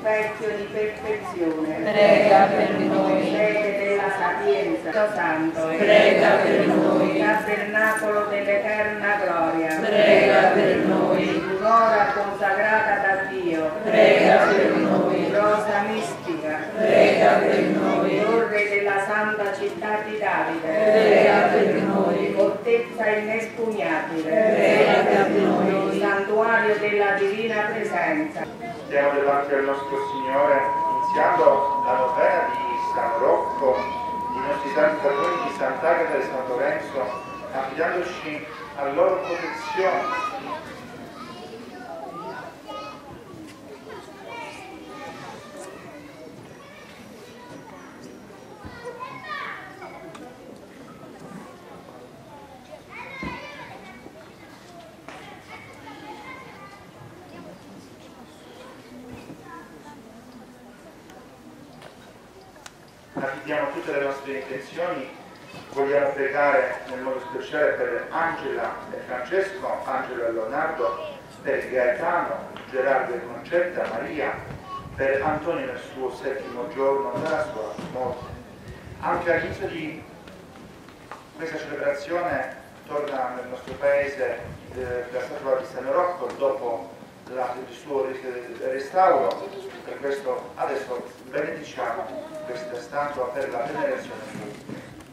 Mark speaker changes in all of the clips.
Speaker 1: specchio di perfezione,
Speaker 2: prega per noi.
Speaker 1: sede della sapienza, Dio Santo,
Speaker 2: prega per noi.
Speaker 1: Tabernacolo dell'eterna gloria,
Speaker 2: prega per noi.
Speaker 1: dimora consacrata da Dio,
Speaker 2: prega per noi.
Speaker 1: rosa mistica,
Speaker 2: prega per noi.
Speaker 1: torre della santa città di Davide,
Speaker 2: prega per noi.
Speaker 1: fortezza inespugnabile,
Speaker 2: prega per noi.
Speaker 1: santuario della divina presenza.
Speaker 3: Siamo davanti al nostro Signore, iniziando la novena di San Rocco, i nostri santi patroni di Sant'Agata e San Lorenzo, affidandoci alla loro protezione. Affidiamo tutte le nostre intenzioni, vogliamo pregare nel modo speciale per Angela e Francesco, Angelo e Leonardo, per Gaetano, Gerardo e Concetta, Maria, per Antonio nel suo 7° giorno dalla sua morte. Anche all'inizio di questa celebrazione torna nel nostro paese la statua di San Rocco dopo il suo restauro. Per questo adesso benediciamo questa statua per la venerazione pubblica.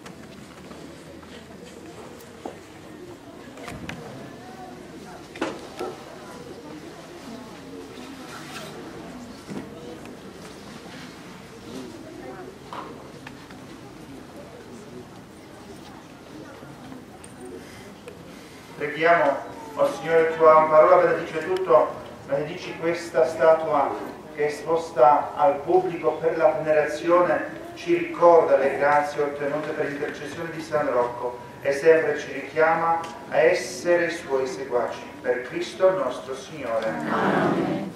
Speaker 3: Preghiamo, o Signore, tua parola benedice tutto, benedici questa statua che è esposta al pubblico per la venerazione, ci ricorda le grazie ottenute per l'intercessione di San Rocco e sempre ci richiama a essere suoi seguaci. Per Cristo nostro Signore.
Speaker 2: Amen.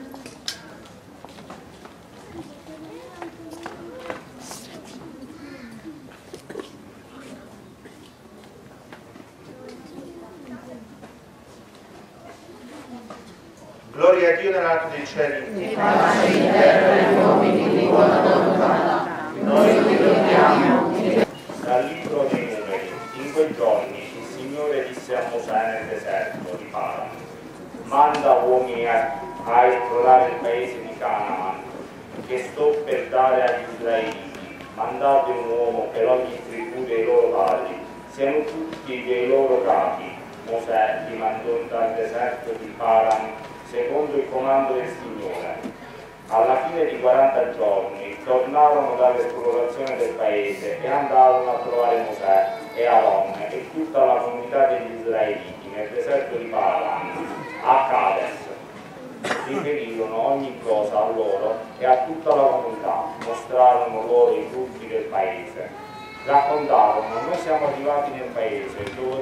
Speaker 3: Gloria a Dio nell'alto dei cieli.
Speaker 2: E pace in terra agli uomini di buona volontà. Noi ti lodiamo.
Speaker 4: Dal libro dei numeri. In quei giorni il Signore disse a Mosè nel deserto di Paran: manda uomini a esplorare il paese di Canaan, che sto per dare agli Israeliti. Mandate un uomo per ogni tribù dei loro padri, siano tutti dei loro capi. Mosè li mandò dal deserto di Paran secondo il comando del Signore. Alla fine di 40 giorni tornarono dall'esplorazione del paese e andarono a trovare Mosè e Aronne e tutta la comunità degli Israeliti nel deserto di Paran, a Cades. Riferirono ogni cosa a loro e a tutta la comunità, mostrarono loro i frutti del paese. Raccontarono: noi siamo arrivati nel paese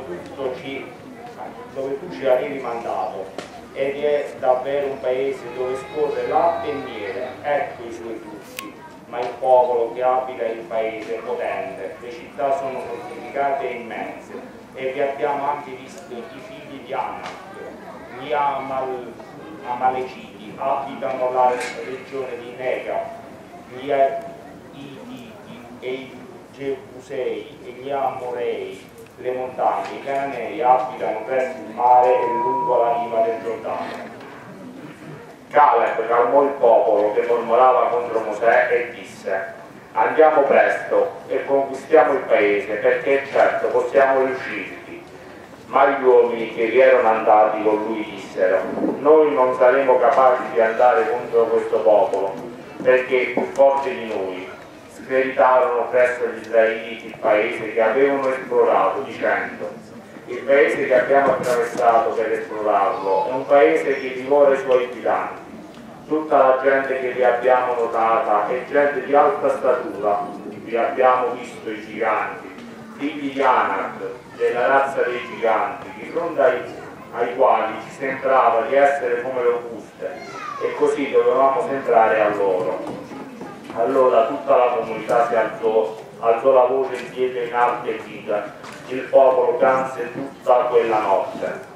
Speaker 4: dove tu ci avevi mandato, ed è davvero un paese dove scorre latte e miele, ecco i suoi frutti. Ma il popolo che abita il paese è potente, le città sono fortificate e immense, e vi abbiamo anche visto i figli di Anak. Gli Amaleciti abitano la regione di Negev, gli Ititi e i Gebusei e gli Amorei le montagne. I Cananei abitano presso il mare e lungo la riva del Giordano. Caleb calmò il popolo che mormorava contro Mosè e disse: andiamo presto e conquistiamo il paese, perché certo possiamo riuscirvi. Ma gli uomini che vi erano andati con lui dissero: noi non saremo capaci di andare contro questo popolo, perché è più forte di noi. Sveritarono presso gli Israeliti il paese che avevano esplorato, dicendo: il paese che abbiamo attraversato per esplorarlo è un paese che divora i suoi abitanti. Tutta la gente che vi abbiamo notata è gente di alta statura, vi abbiamo visto i giganti, figli di Anak, della razza dei giganti, di fronte ai quali ci sembrava di essere come locuste, e così dovevamo sembrare a loro. Allora tutta la comunità si alzò la voce in piedi in alto e grida. Il popolo pianse tutta quella notte.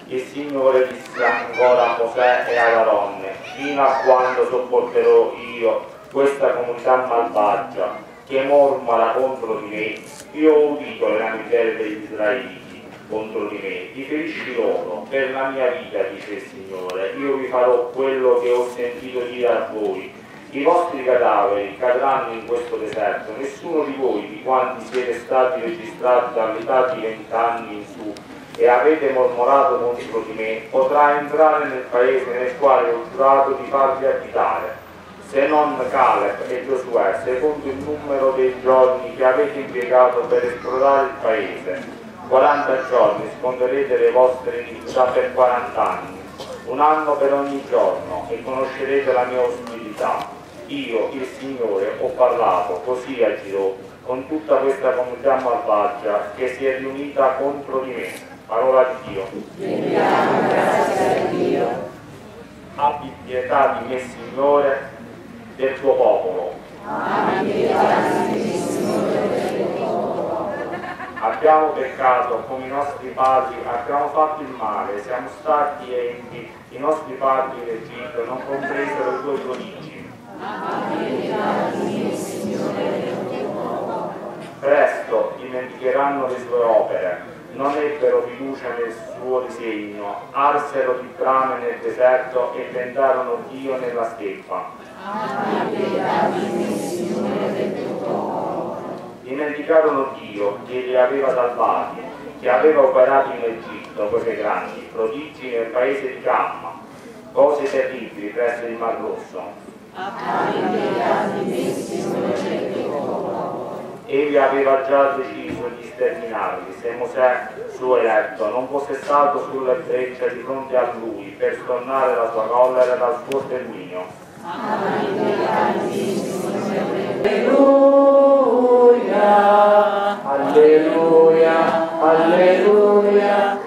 Speaker 4: Il Signore disse ancora a Mosè e ad Aronne: fino a quando sopporterò io questa comunità malvagia che mormora contro di me? Io ho udito le lamentele degli israeliti contro di me, riferisci loro, per la mia vita, dice il Signore, io vi farò quello che ho sentito dire a voi. I vostri cadaveri cadranno in questo deserto, nessuno di voi, di quanti siete stati registrati dall'età di 20 anni in su e avete mormorato contro di me, potrà entrare nel paese nel quale ho giurato di farvi abitare, se non Caleb e Giosuè, secondo il numero dei giorni che avete impiegato per esplorare il paese. 40 giorni sconderete le vostre iniquità per 40 anni, un anno per ogni giorno, e conoscerete la mia ostilità. Io, il Signore, ho parlato, così agirò con tutta questa comunità malvagia che si è riunita contro di me. Parola di Dio.
Speaker 2: Rendiamo grazie a Dio.
Speaker 4: Abbi pietà di me, Signore, del tuo popolo.
Speaker 2: Abbi pietà di me, Signore, del tuo popolo.
Speaker 4: Abbiamo peccato come i nostri padri, abbiamo fatto il male, siamo stati empi, i nostri padri in Egitto non compresero i tuoi prodigi.
Speaker 2: Abbi pietà di me, Signore, del tuo popolo.
Speaker 4: Presto dimenticheranno le sue opere, non ebbero fiducia nel suo disegno, arsero di brame nel deserto e tentarono Dio nella steppa.
Speaker 2: Abbi pietà di me, Signore, del tuo popolo.
Speaker 4: Dimenticarono Dio che li aveva salvati, che aveva operato in Egitto cose grandi, prodigi nel paese di Camma, cose terribili presso il Mar Rosso.
Speaker 2: Abbi pietà di me, Signore, del tuo popolo.
Speaker 4: Egli aveva già deciso di sterminarli se Mosè, suo eletto, non fosse stato sulla breccia di fronte a lui per stornare la sua collera dal suo sterminio.
Speaker 2: Abbi pietà di me, Signore, del
Speaker 5: Alleluia, alleluia, alleluia,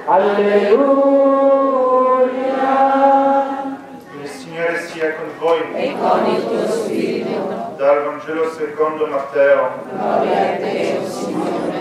Speaker 5: alleluia.
Speaker 3: Il Signore sia con voi.
Speaker 2: e con il tuo spirito.
Speaker 3: Dal Vangelo secondo Matteo.
Speaker 2: Gloria a te, o Signore.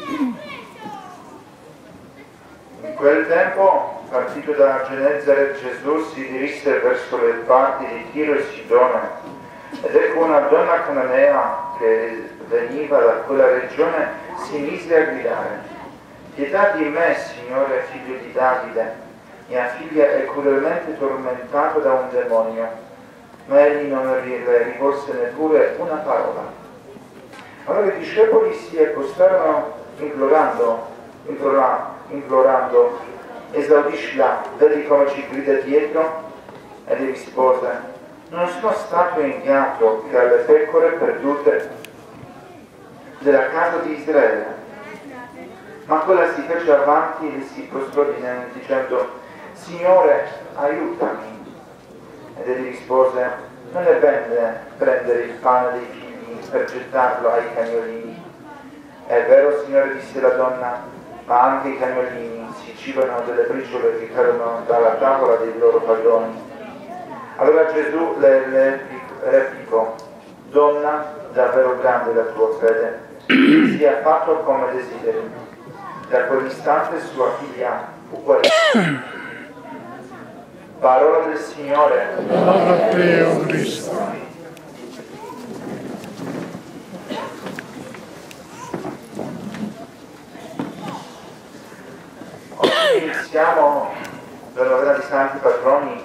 Speaker 3: In quel tempo, partito da Genesaret, Gesù si dirisse verso le parti di Tiro e Sidone, ed ecco una donna cananea che veniva da quella regione si mise a gridare: pietà di me, Signore, figlio di Davide, mia figlia è crudelmente tormentata da un demonio. Ma egli non le rivolse neppure una parola. Allora i discepoli si accostarono implorando, esaudiscila, vedi come ci grida dietro? Ed egli rispose: non sono stato inviato che alle pecore perdute della casa di Israele. Ma quella si fece avanti e si prostrò dicendo: Signore, aiutami. Ed egli rispose: non è bene prendere il pane dei figli per gettarlo ai cagnolini. È vero, Signore, disse la donna, ma anche i cagnolini si cibano delle briciole che cadono dalla tavola dei loro padroni. Allora Gesù le replicò: donna, davvero grande la tua fede, sia fatto come desideri. Da quell'istante sua figlia fu guarita. Parola del Signore.
Speaker 5: Gloria a te, o Cristo.
Speaker 3: Oggi iniziamo la novena di Santi Patroni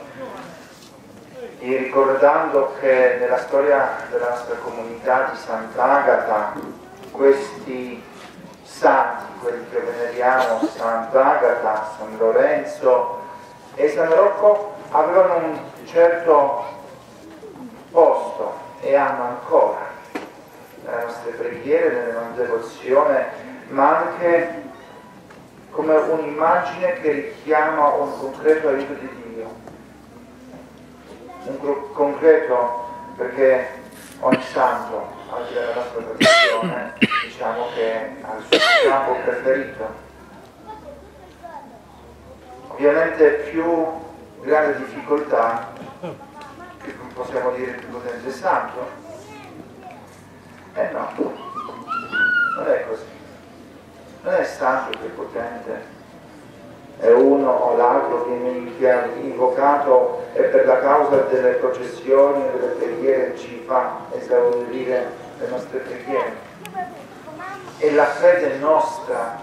Speaker 3: ricordando che nella storia della nostra comunità di Sant'Agata questi santi, quelli che veneriamo, Sant'Agata, San Lorenzo e San Rocco, avevano un certo posto e hanno ancora nelle nostre preghiere, nella nostra devozione, ma anche come un'immagine che richiama un concreto aiuto di Dio. Un concreto perché ogni santo, anche nella nostra tradizione, diciamo che ha il suo campo preferito. Ovviamente più grande difficoltà, che possiamo dire più potente santo? No, non è così. Non è santo più potente, e uno o l'altro viene invocato e per la causa delle processioni e delle preghiere ci fa esaudire le nostre preghiere. È la fede nostra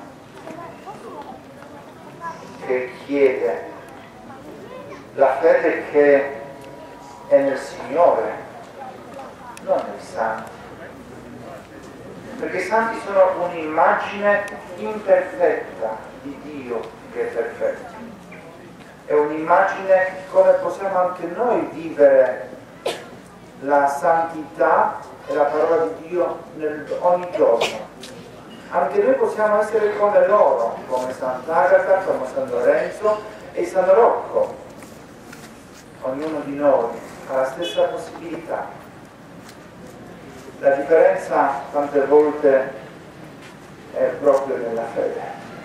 Speaker 3: che chiede, la fede che è nel Signore, non nei santi. Perché i santi sono un'immagine imperfetta di Dio che è perfetto. È un'immagine come possiamo anche noi vivere la santità e la parola di Dio ogni giorno. Anche noi possiamo essere come loro, come Sant'Agata, come San Lorenzo e San Rocco. Ognuno di noi ha la stessa possibilità. La differenza tante volte è proprio nella fede.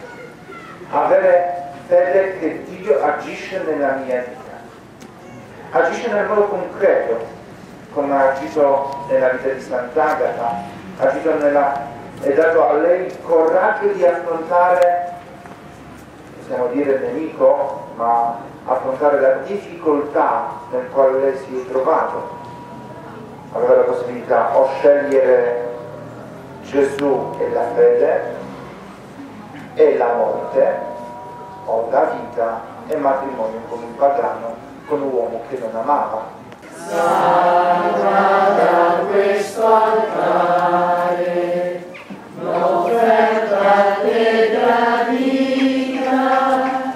Speaker 3: Avere fede che Dio agisce nella mia vita. Agisce nel modo concreto, come ha agito nella vita di Sant'Agata, ha agito è dato a lei il coraggio di affrontare, possiamo dire il nemico, ma affrontare la difficoltà nel quale lei si è trovato. Aveva la possibilità o scegliere Gesù e la fede e la morte, o la vita e matrimonio con un pagano, con un uomo che non amava.
Speaker 5: Salva da questo altare l'offerta te gradita,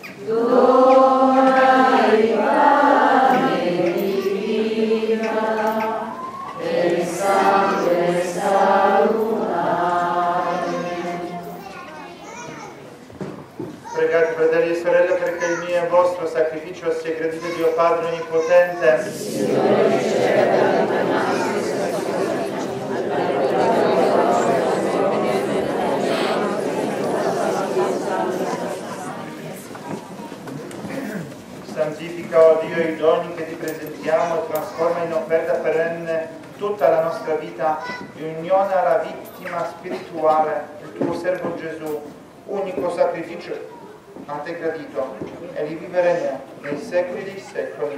Speaker 5: dona il pane divina e il sangue salutare.
Speaker 3: Pregate, fratelli e sorelle, perché il mio e il vostro sacrificio sia gradito Dio Padre Onnipotente. Santifica, o Dio, i doni che ti presentiamo e trasforma in offerta perenne tutta la nostra vita in unione alla vittima spirituale, il tuo servo Gesù, unico sacrificio a te gradito, e li vivremo nei secoli dei secoli.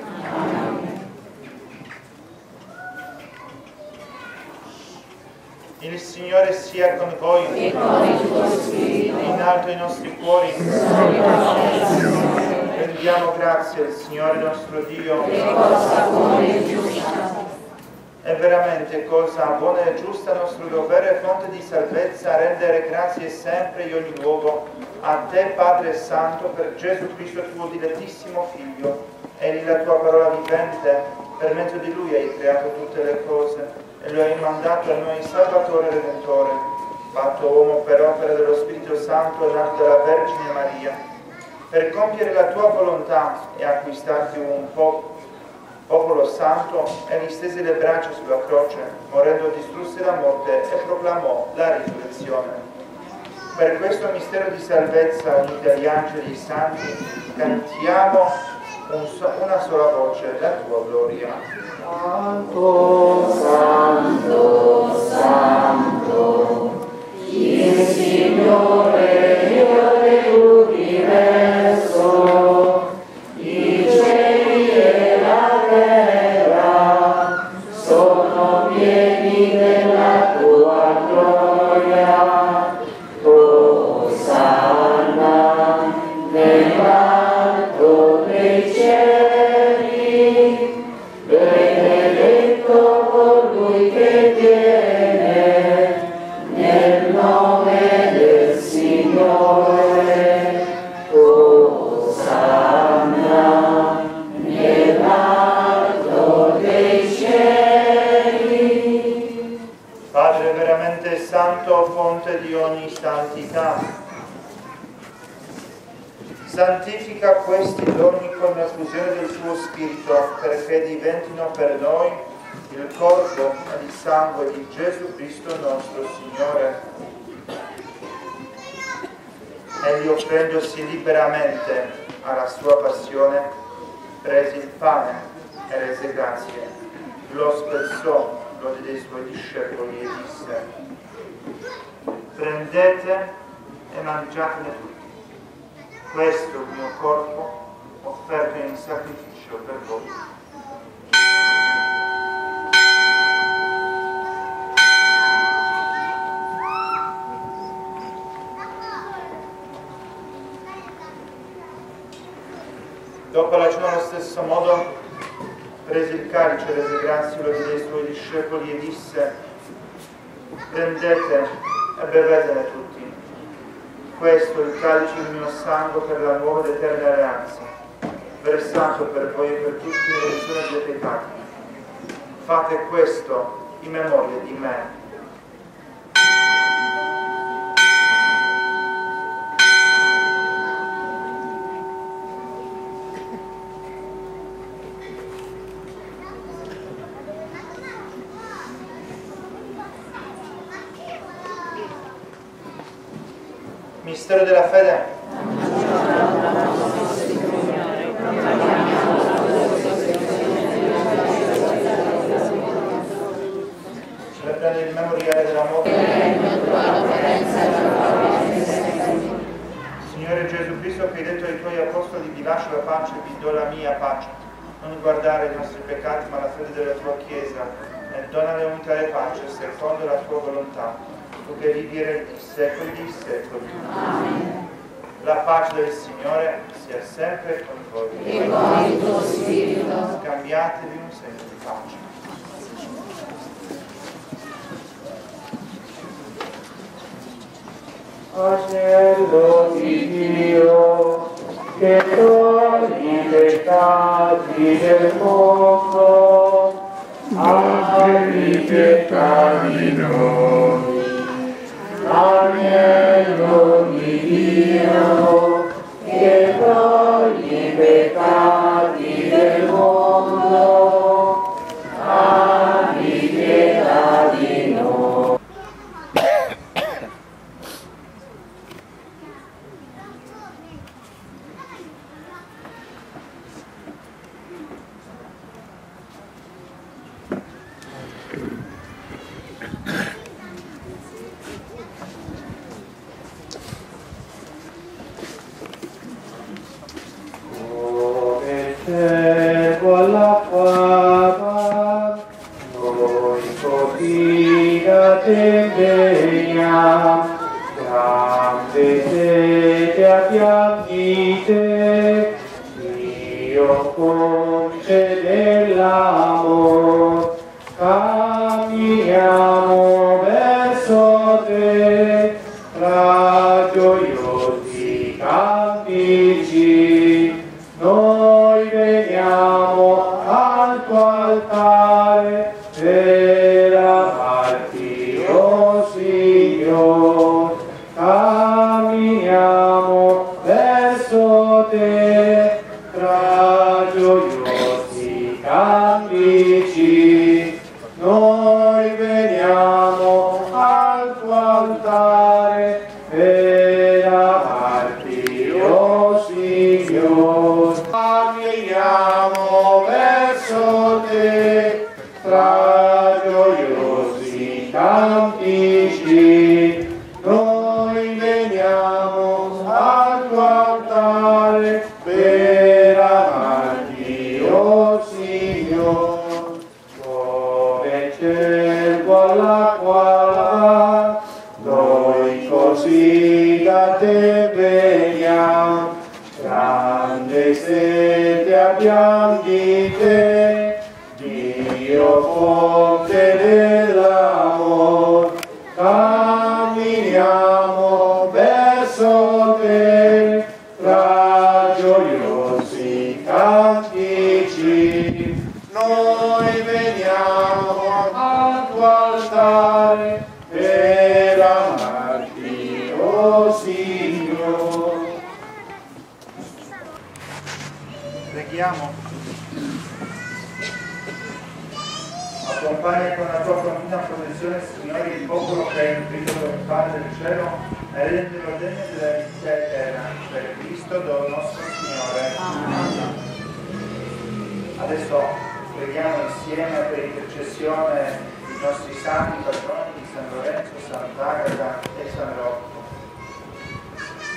Speaker 3: Il Signore sia con voi,
Speaker 2: E con il tuo spirito.
Speaker 3: in alto i nostri cuori. Rendiamo grazie al Signore nostro Dio.
Speaker 2: È cosa buona e giusta.
Speaker 3: È veramente cosa buona e giusta, nostro dovere e fonte di salvezza, rendere grazie sempre in ogni luogo a te, Padre Santo, per Gesù Cristo, tuo dilettissimo Figlio. Egli, la tua parola vivente, per mezzo di Lui hai creato tutte le cose e lo hai mandato a noi Salvatore e Redentore, fatto uomo per opera dello Spirito Santo e nato dalla Vergine Maria, per compiere la tua volontà e acquistarti un popolo santo. Egli stese le braccia sulla croce, morendo distrusse la morte e proclamò la risurrezione. Per questo mistero di salvezza, uniti agli angeli e ai santi, cantiamo una sola voce la tua gloria.
Speaker 5: Santo, Santo, Santo, il Signore Dio dell'universo, i cieli e la terra sono pieni della tua gloria. Osanna nell'alto dei cieli, benedetto colui che viene nel nome del Signore. Osanna nell'alto dei cieli.
Speaker 3: Padre veramente santo, fonte di ogni santità, santifica questi doni con la fusione del tuo Spirito, perché diventino per noi il corpo e il sangue di Gesù Cristo nostro Signore. Egli, offrendosi liberamente alla sua passione, prese il pane e rese grazie, lo spezzò, lo diede ai suoi discepoli e disse: prendete e mangiatene tutti. Questo è il mio corpo offerto in sacrificio per voi. Dopo la cena allo stesso modo prese il calice, rese grazie, lo diede ai suoi discepoli e disse: prendete e bevetene tutti. Questo è il calice del mio sangue per la nuova ed eterna alleanza, versato per voi e per tutti in remissione dei peccati. Fate questo in memoria di me. Mistero della fede. Celebrando il memoriale della morte. Signore Gesù Cristo, che hai detto ai tuoi apostoli: vi lascio la pace, vi do la mia pace. Non guardare i nostri peccati, ma la fede della tua Chiesa, e donale unità e pace, secondo la tua volontà. Tu che vivi nei secoli dei secoli.
Speaker 5: Amen.
Speaker 3: La pace del Signore sia sempre con voi.
Speaker 5: E con il tuo spirito.
Speaker 3: Scambiatevi un segno di pace.
Speaker 4: Agnello di Dio, che togli i peccati del mondo, abbi pietà di noi. Agnello di Dio, che togli i peccati del mondo, abbi pietà di noi. Con la fama noi così da te veniamo, grande sete abbiamo di te, Dio concede l'amor, camminiamo verso te, tra gioiosi cantici. Noi veniamo al tuo altare per amarti, oh Signore. Camminiamo verso te tra gioiosi cantici. Noi veniamo al tuo altare per amarti, oh Signore. Camminiamo verso te tra gioiosi cantici. Noi veniamo al tuo altare per amarti, oh Signore. Come il cervo all'acqua, noi così da te veniamo, grande sete abbiamo di te, Dio fonte dell'amor. Camminiamo verso te tra gioiosi cantici. Noi veniamo al tuo altare per amarti, oh Signore.
Speaker 3: Preghiamo. Accompagna con la tua continua protezione, Signore, il popolo che hai nutrito con il pane del cielo e rendilo degno della vita eterna. Per Cristo, do nostro Signore. Amen. Adesso preghiamo insieme per intercessione dei nostri santi patroni di San Lorenzo, Sant'Agata e San Rocco.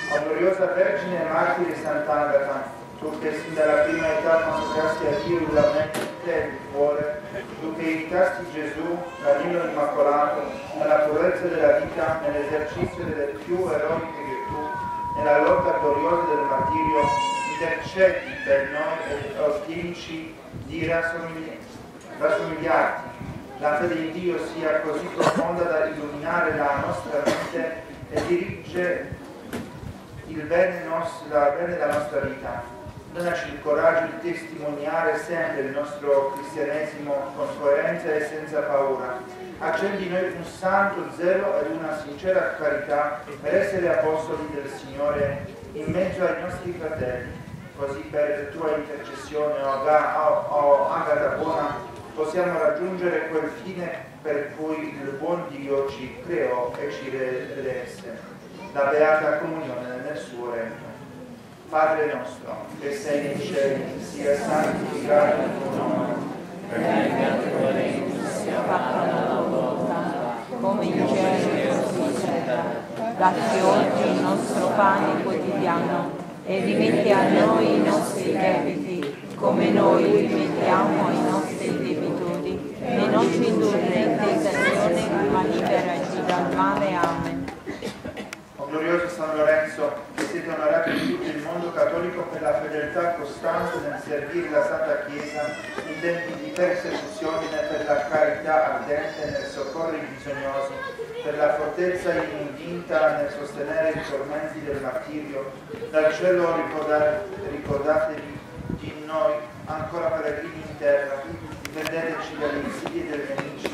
Speaker 3: O gloriosa Vergine e Martire Sant'Agata, tu che sin dalla prima età consacrasti a Dio la mente e il cuore, tu che invitasti Gesù, l'agnello immacolato, nella purezza della vita, nell'esercizio delle più eroiche virtù, nella lotta gloriosa del martirio, intercedi per noi e ottienici di rassomigliarti. La fede in Dio sia così profonda da illuminare la nostra mente e dirige il bene della nostra vita. Donaci il coraggio di testimoniare sempre il nostro cristianesimo con coerenza e senza paura. Accendi in noi un santo zelo ed una sincera carità per essere apostoli del Signore in mezzo ai nostri fratelli. Così per tua intercessione, o Agata buona, possiamo raggiungere quel fine per cui il buon Dio ci creò e ci redesse, la beata comunione nel suo regno. Padre nostro, che sei nei cieli, sia santificato il tuo nome.
Speaker 5: Venga il tuo regno, sia fatta la tua volontà, come in cielo così in terra. Dacci oggi il nostro pane quotidiano e rimetti a noi i nostri debiti, come noi rimettiamo ai nostri debitori, e non ci indurre in tentazione, ma liberaci dal male. Amen.
Speaker 3: O glorioso San Lorenzo, che siete onorati in tutto il mondo cattolico per la fedeltà costante nel servire la Santa Chiesa in tempi di persecuzione e per la carità ardente nel soccorrere i bisognosi, per la fortezza invinta nel sostenere i tormenti del martirio. Dal cielo ricordatevi di noi, ancora peregrini in terra, difendeteci dalle insidie dei nemici,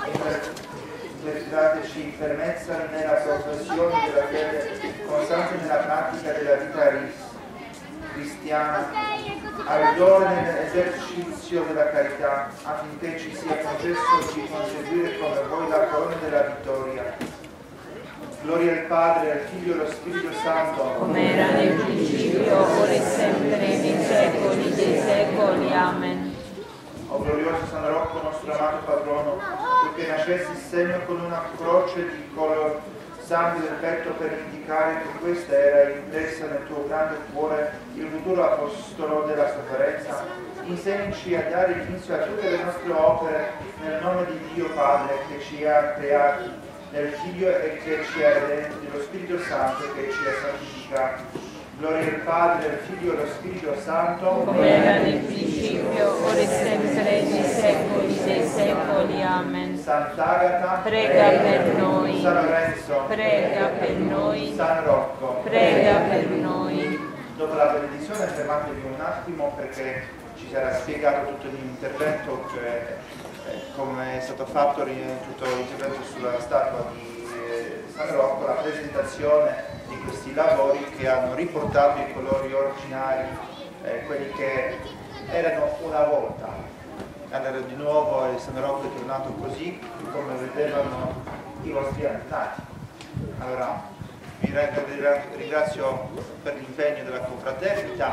Speaker 3: dateci fermezza nella professione della fede, costanza nella pratica della vita cristiana, ardore nell'esercizio della carità, affinché ci sia concesso di conseguire come voi la corona della vittoria. Gloria al Padre, al Figlio e allo Spirito Santo,
Speaker 5: come era nel principio, ora e sempre, nei secoli dei secoli. Amen.
Speaker 3: O glorioso San Rocco, nostro amato patrono, tu che nascesti segno con una croce di color sangue del petto per indicare che questa era impressa nel tuo grande cuore, il futuro apostolo della sofferenza, insegnaci a dare inizio a tutte le nostre opere nel nome di Dio Padre che ci ha creati, del Figlio e che ci ha redenti, dello Spirito Santo che ci ha santificati. Gloria al Padre, al Figlio e allo Spirito Santo,
Speaker 5: come era nel principio, ora e sempre, nei secoli dei secoli. Amen.
Speaker 3: Sant'Agata,
Speaker 5: prega per noi.
Speaker 3: San Lorenzo,
Speaker 5: prega per noi.
Speaker 3: San Rocco,
Speaker 5: prega per noi.
Speaker 3: Dopo la benedizione fermatevi un attimo perché ci sarà spiegato tutto l'intervento, cioè come è stato fatto tutto l'intervento sulla statua di San Rocco, la presentazione di questi lavori che hanno riportato i colori originari, quelli che erano una volta. Allora di nuovo il San Rocco è tornato così come vedevano i vostri antenati. Allora vi ringrazio per l'impegno della confraternita,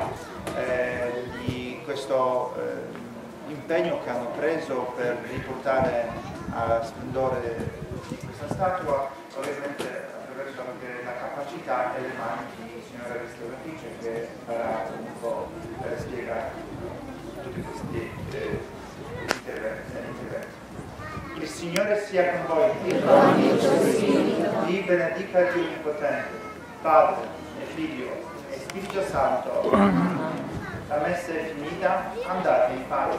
Speaker 3: di questo impegno che hanno preso per riportare a splendore di questa statua, ovviamente attraverso anche la capacità e le mani di signora restauratrice che farà un po' spiegare tutti questi interventi. Il Signore sia con voi. Vi benedica Dio Onnipotente, Padre e Figlio e Spirito Santo. La messa è finita, andate in pace.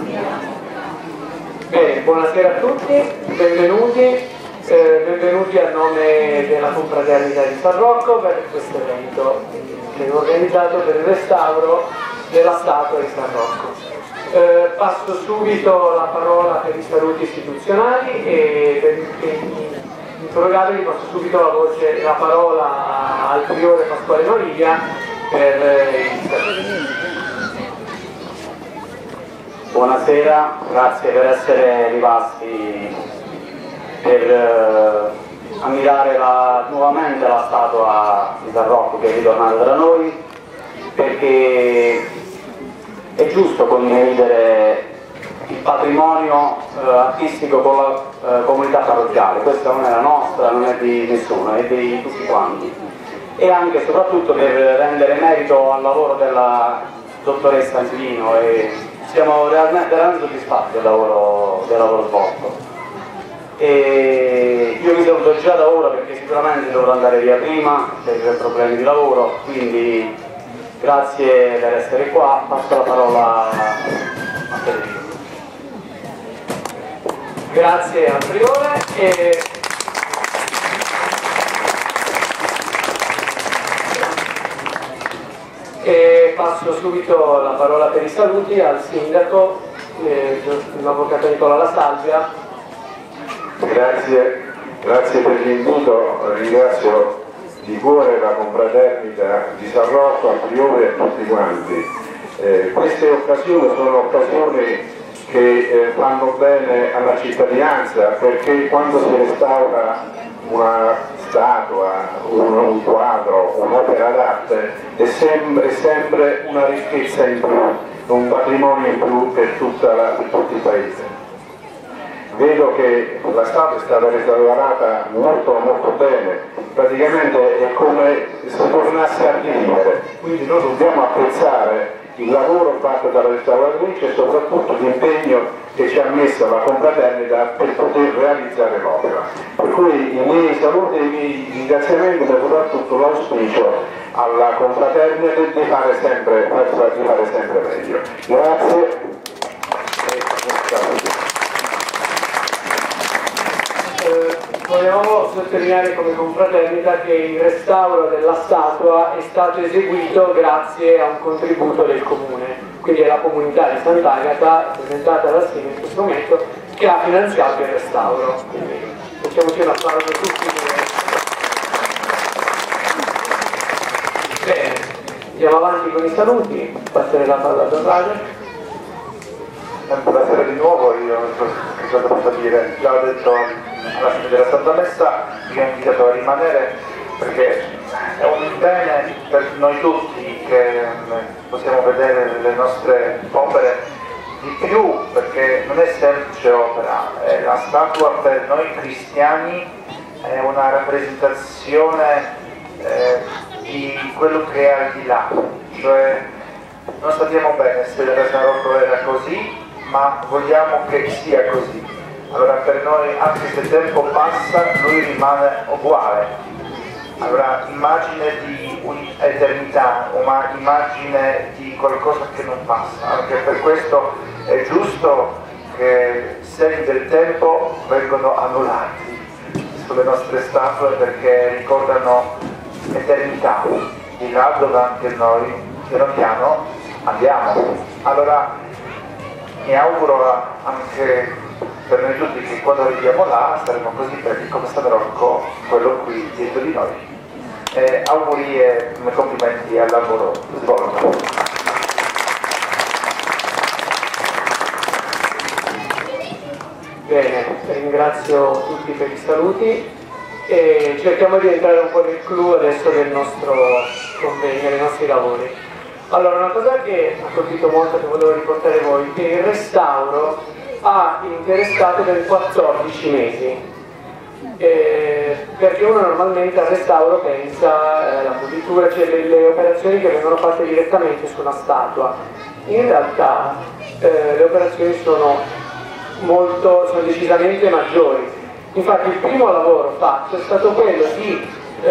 Speaker 2: Bene, buonasera a tutti, benvenuti. Benvenuti a nome della confraternita di San Rocco per questo evento che è organizzato per il restauro della statua di San Rocco. Passo subito la parola per i saluti istituzionali e per gli interrogati passo subito la parola al priore Pasquale Noliglia per i saluti.
Speaker 6: Buonasera, grazie per essere rimasti per ammirare nuovamente la statua di San Rocco che è ritornata tra noi, perché è giusto condividere il patrimonio artistico con la comunità parrocchiale. Questa non è la nostra, non è di nessuno, è di tutti quanti. e anche e soprattutto per rendere merito al lavoro della dottoressa Angelino, e siamo veramente soddisfatti del lavoro svolto. E io vi saluto già da ora perché sicuramente dovrò andare via prima per problemi di lavoro, quindi grazie per essere qua, passo la parola a Federico.
Speaker 2: Grazie al Priore e passo subito la parola per i saluti al Sindaco, l'Avvocato Nicola La Salvia.
Speaker 7: Grazie per l'invito, ringrazio di cuore la confraternita di San Rocco, al Priore e a tutti quanti. Queste occasioni sono occasioni che fanno bene alla cittadinanza, perché quando si restaura una statua, un quadro, un'opera d'arte è sempre una ricchezza in più, un patrimonio in più per tutto il paese. Vedo che la statua è stata restaurata molto bene, praticamente è come se tornasse a vivere, quindi noi dobbiamo apprezzare il lavoro fatto dalla restauratrice e soprattutto l'impegno che ci ha messo la confraternita per poter realizzare l'opera. Per cui i miei saluti e i miei ringraziamenti, ma soprattutto l'auspicio alla confraternita di fare sempre meglio. Grazie e
Speaker 2: Volevo sottolineare come confraternita che il restauro della statua è stato eseguito grazie a un contributo del Comune, quindi è la comunità di Sant'Agata, rappresentata da Simo in questo momento, che ha finanziato il restauro. Quindi facciamoci un applauso a tutti. Bene, andiamo avanti con i saluti, passerei la parola a Don Roger.
Speaker 3: Buonasera di nuovo, io non so che cosa posso dire, già ho detto alla fine della Santa Messa, vi ho invitato a rimanere perché è un bene per noi tutti che possiamo vedere le nostre opere di più, perché non è semplice opera, la statua per noi cristiani è una rappresentazione di quello che è al di là, cioè non sappiamo bene se la San Rocco era così, ma vogliamo che sia così. Allora per noi, anche se il tempo passa, lui rimane uguale. Allora, immagine di un'eternità, una immagine di qualcosa che non passa. Anche per questo è giusto che segni del tempo vengono annullati sulle nostre statue, perché ricordano eternità, di là dove anche noi piano piano andiamo. Allora, mi auguro anche per noi tutti che quando arriviamo là saremo così belli come San Rocco, quello qui dietro di noi. Auguri e complimenti al lavoro svolto.
Speaker 2: Bene, ringrazio tutti per i saluti e cerchiamo di entrare un po' nel clou adesso del nostro convegno, dei nostri lavori. Allora, una cosa che ha colpito molto, che volevo riportare a voi, è che il restauro ha interessato per 14 mesi, perché uno normalmente al restauro pensa alla pulitura, cioè le operazioni che vengono fatte direttamente su una statua. In realtà le operazioni sono decisamente maggiori. Infatti il primo lavoro fatto è stato quello di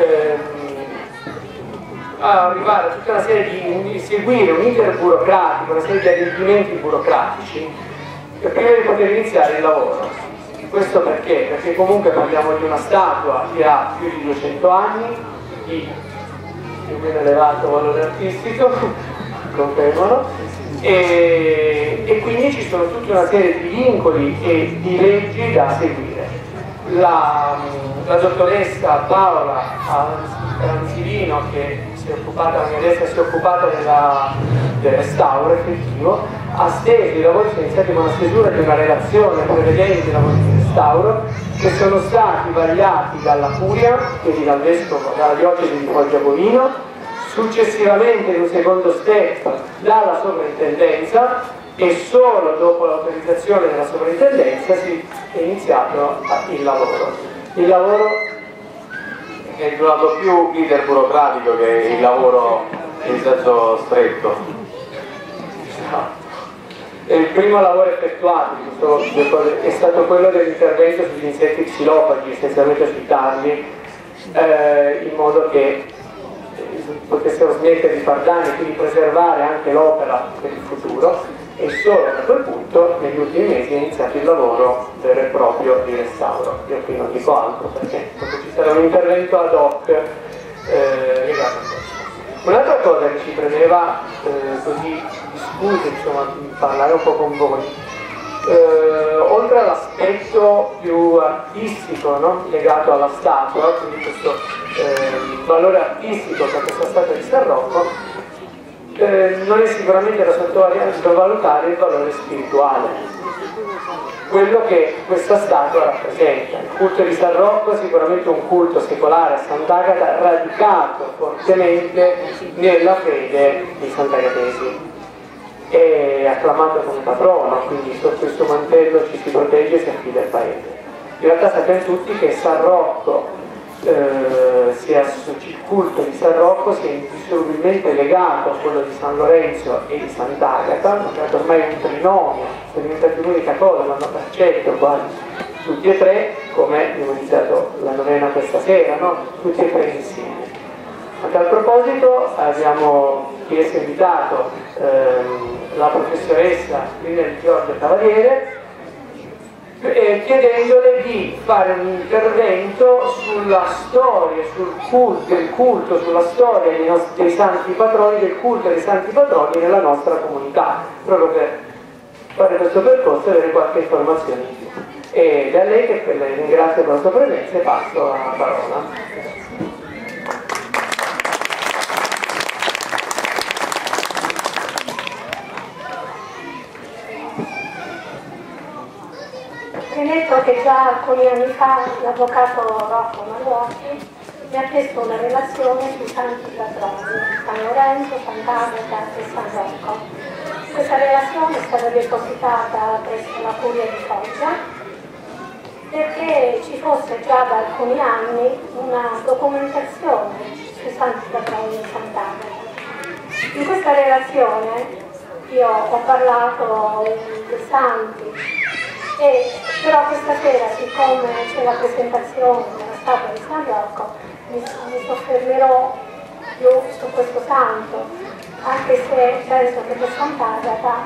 Speaker 2: arrivare a tutta una serie di seguire un iter burocratico, una serie di adempimenti burocratici prima di poter iniziare il lavoro. Questo perché? Perché comunque parliamo di una statua che ha più di 200 anni, di più o meno elevato valore artistico, confermano, e quindi ci sono tutta una serie di vincoli e di leggi da seguire. La dottoressa Paola Ranzilino, che si è occupata del restauro effettivo, ha steso i lavori, sono iniziati con la stesura di una relazione prevedente i lavori di restauro che sono stati vagliati dalla Curia, quindi dal vescovo, dalla diocesi di Foggia-Bovino, successivamente in un secondo step dalla sovrintendenza, e solo dopo l'autorizzazione della sovrintendenza è iniziato il lavoro. Il lavoro è durato più l'iter burocratico che il lavoro in senso stretto. E il primo lavoro effettuato è stato quello dell'intervento sugli insetti xilofagi, essenzialmente sui tarli, in modo che potessero smettere di far danni, quindi preservare anche l'opera per il futuro, e solo da quel punto negli ultimi mesi è iniziato il lavoro vero e proprio di restauro. Io qui non dico altro perché ci sarà un intervento ad hoc legato a questo. Un'altra cosa che ci premeva così discutere, insomma, parlare un po' con voi, oltre all'aspetto più artistico, no? Legato alla statua, quindi questo valore artistico per questa statua di San Rocco, non è sicuramente da sottovalutare il valore spirituale, quello che questa statua rappresenta. Il culto di San Rocco è sicuramente un culto secolare a Sant'Agata, radicato fortemente nella fede di Sant'Agatesi, è acclamato come patrono, quindi sotto il suo mantello ci si protegge e si affida al paese. In realtà sappiamo tutti che San Rocco, il culto di San Rocco sia indissolubilmente legato a quello di San Lorenzo e di Sant'Agata, hanno creato ormai un trinomio, sono diventati un'unica cosa, l'hanno percepito quasi tutti e tre, come abbiamo iniziato la novena questa sera, no? Tutti e tre insieme. A tal proposito abbiamo chiesto e invitato la professoressa Lina Di Giorgio Cavaliere, chiedendole di fare un intervento sulla storia, del culto, sulla storia dei santi patroni, del culto dei santi patroni nella nostra comunità, proprio per fare questo percorso e avere qualche informazione in più. E da lei, che le ringrazio per la sua presenza, e passo la parola.
Speaker 8: Premetto che già alcuni anni fa l'avvocato Rocco Maluocchi mi ha chiesto una relazione sui santi patroni, San Lorenzo, Sant'Agata e San Rocco. Questa relazione è stata depositata presso la Curia di Foggia perché ci fosse già da alcuni anni una documentazione sui santi patroni di Sant'Agata. In questa relazione io ho parlato dei santi, però questa sera, siccome c'è la presentazione della statua di San Rocco, mi soffermerò più su questo santo, anche se penso che per Sant'Agata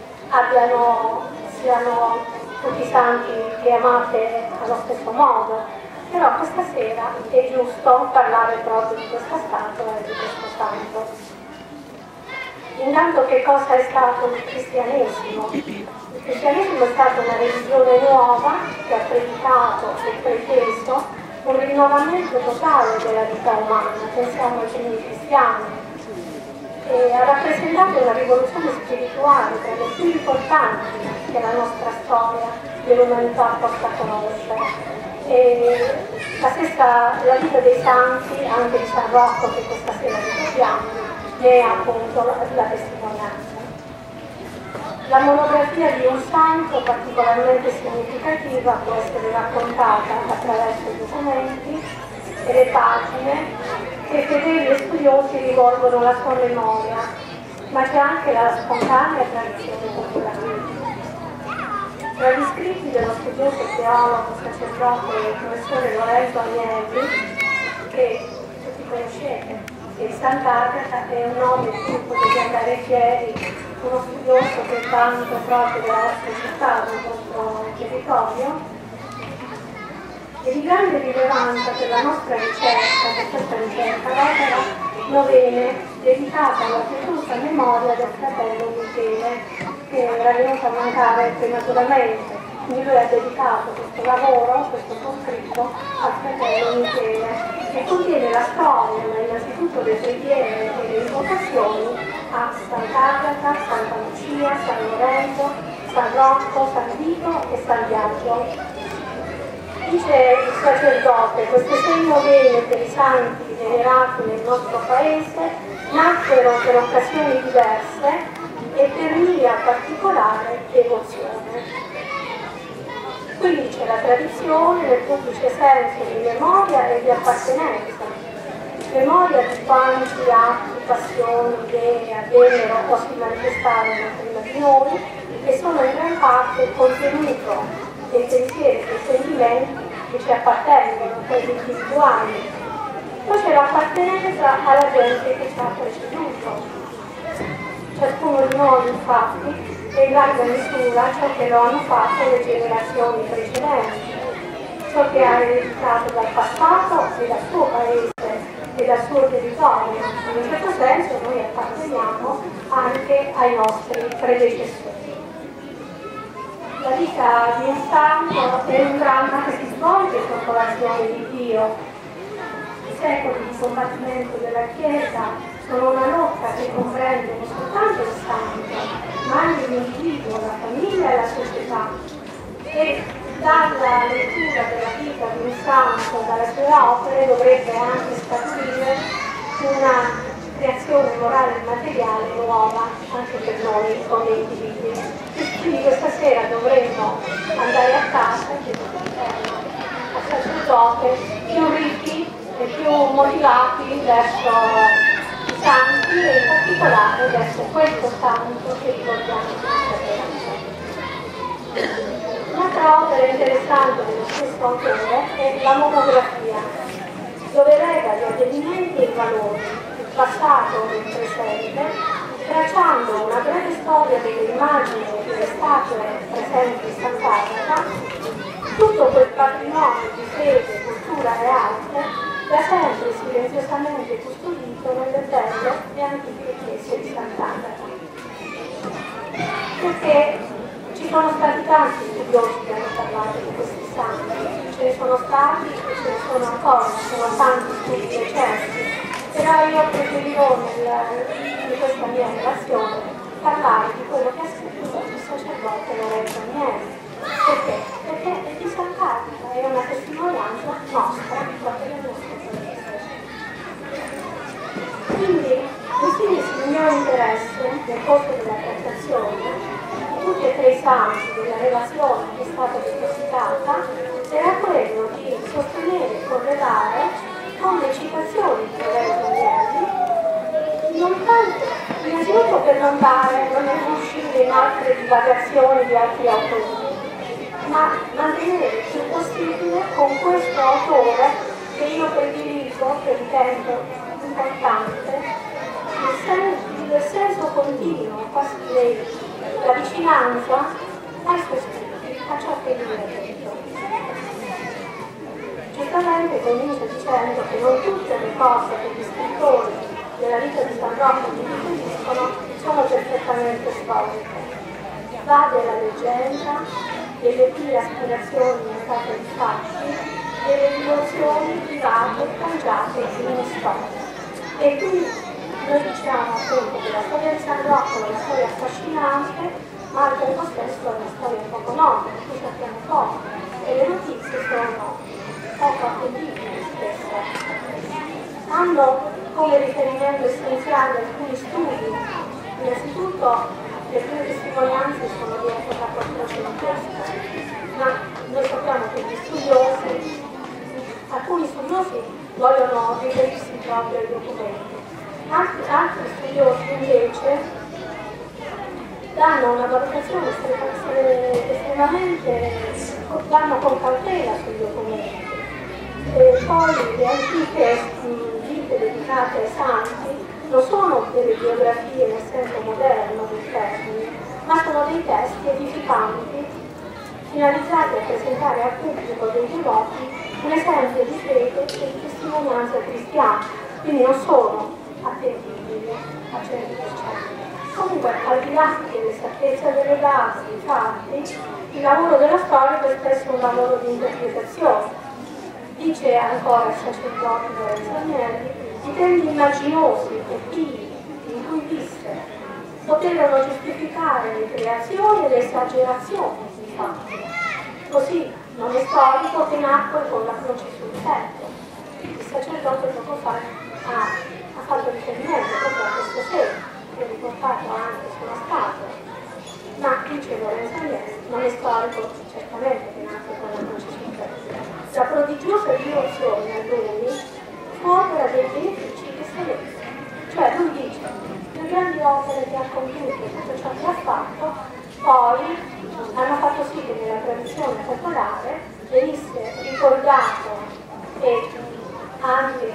Speaker 8: siano tutti i santi che amate allo stesso modo, però questa sera è giusto parlare proprio di questa statua e di questo santo. Intanto, che cosa è stato il cristianesimo? Il cristianesimo è stata una religione nuova che ha predicato e preteso un rinnovamento totale della vita umana. Pensiamo ai primi cristiani, e ha rappresentato una rivoluzione spirituale tra le più importanti che la nostra storia dell'umanità possa conoscere. E la vita dei santi, anche di San Rocco, che questa sera ricordiamo, ne è appunto la testimonianza. La monografia di un santo particolarmente significativa può essere raccontata attraverso i documenti e le pagine che fedeli e studiosi rivolgono alla sua memoria, ma c'è anche la spontanea tradizione popolare. Tra gli scritti dello studioso teologo, sacerdote e professore Lorenzo Agnelli, che tutti conoscete, e Sant'Agata è un nome di cui potete andare fieri, uno studioso che è tanto proprio della vostra città, del vostro territorio, e di grande rilevanza per la nostra ricerca, per questa ricerca, l'opera novene dedicata alla pietosa memoria del fratello Michele, che era venuto a mancare prematuramente. Quindi lui ha dedicato questo lavoro, questo suo scritto, al fratello Michele, che contiene la storia, ma innanzitutto le preghiere e le invocazioni a Sant'Agata, Santa Lucia, San Lorenzo, San Rocco, San Vito e San Biagio. Dice il sacerdote: queste 6 novene per i santi venerati nel nostro paese nacquero per occasioni diverse e per mia particolare devozione. Quindi c'è la tradizione nel duplice senso di memoria e di appartenenza. Memoria di quanti atti, passioni, idee avvennero o si manifestarono prima di noi e sono in gran parte il contenuto dei pensieri e dei sentimenti che ci appartengono, quelli individuali. Poi c'è l'appartenenza alla gente che ci ha preceduto. Ciascuno di noi, infatti, è in larga misura ciò che lo hanno fatto le generazioni precedenti, ciò che ha ereditato dal passato e dal suo paese e dal suo territorio. In un certo senso noi apparteniamo anche ai nostri predecessori. La vita di un santo è un dramma che si svolge sotto l'azione di Dio. I secoli di combattimento della Chiesa sono una lotta che comprende non soltanto il santo, ma anche l'individuo, la famiglia e la società. E dalla lettura della vita di un santo, dalle sue opere, dovrebbe anche scaturire una creazione morale e materiale nuova anche per noi come individui. Quindi questa sera dovremmo andare a casa e chiedere al sacerdote più ricchi e più motivati verso i santi e in particolare verso questo santo che ricordiamo questa sera. Un'altra opera interessante dello stesso autore è la monografia, dove lega gli avvenimenti e i valori, il passato e il presente, tracciando una breve storia delle immagini e delle statue presenti in Sant'Agata, tutto quel patrimonio di fede, cultura e arte da sempre silenziosamente custodito nelle belle e antiche chiese di Sant'Agata. Perché ci sono stati tanti studiosi che hanno parlato di questi santi, ce ne sono stati e ce ne sono ancora, sono tanti studi recenti, però io preferirò in questa mia relazione parlare di quello che ha scritto il sacerdote Lorenzo Agnelli. Perché? Perché è di Sant'Agata, è una testimonianza nostra di quello che è il nostro paese. Quindi mi si mise il mio interesse nel corso della trattazione tutti e tre i santi della relazione che è stata depositata era quello di sostenere e correlare con le citazioni di Lorenzo Agnelli, non tanto, innanzitutto per non uscire in altre divagazioni di altri autori, ma mantenere il più possibile con questo autore che io prediligo, che ritengo importante, il senso continuo, quasi direi, la vicinanza ai suoi scritti, a ciò che lui ha detto. Giustamente comincia dicendo che non tutte le cose che gli scrittori della vita di San Rocco mi riferiscono sono perfettamente storiche. Va della leggenda, delle pie aspirazioni mentate di fatti, delle rivoluzioni private cangiate in storia. E qui noi diciamo appunto che la storia di San Rocco è una storia affascinante, ma al tempo stesso è una storia poco nota, di cui sappiamo poco, e le notizie sono poco attendibili spesso. Hanno come riferimento essenziale alcuni studi, innanzitutto le prime testimonianze sono di epoca quattrocentesca, ma noi sappiamo che gli studiosi, alcuni studiosi vogliono riferirsi proprio ai documenti. Altri studiosi invece danno una valutazione estremamente, danno con cautela sui documenti. Poi le antiche vite dedicate ai santi non sono delle biografie nel senso moderno del termine, ma sono dei testi edificanti finalizzati a presentare al pubblico dei devoti un esempio di fede e di testimonianza cristiana, quindi non sono attendibili al 100%. Comunque, al di là dell'esattezza delle date, dei fatti, il lavoro della storia è spesso un lavoro di interpretazione. Dice ancora il sacerdote Lorenzo Agnelli, i tempi immaginosi e pii in cui visse potevano giustificare le creazioni e le esagerazioni di fatti. Così non è storico che nacque con la croce sul petto. Il sacerdote poco fa ha fatto riferimento proprio a questo segno, che è riportato anche sulla statua. Ma dice Lorenzo Agnelli, non è storico certamente che nacque La prodigiosa devozione a lui fu opera dei benefici che seguì. Cioè lui dice, le grandi opere che ha compiuto, tutto ciò che ha fatto, poi hanno fatto sì che nella tradizione popolare venisse ricordato e anche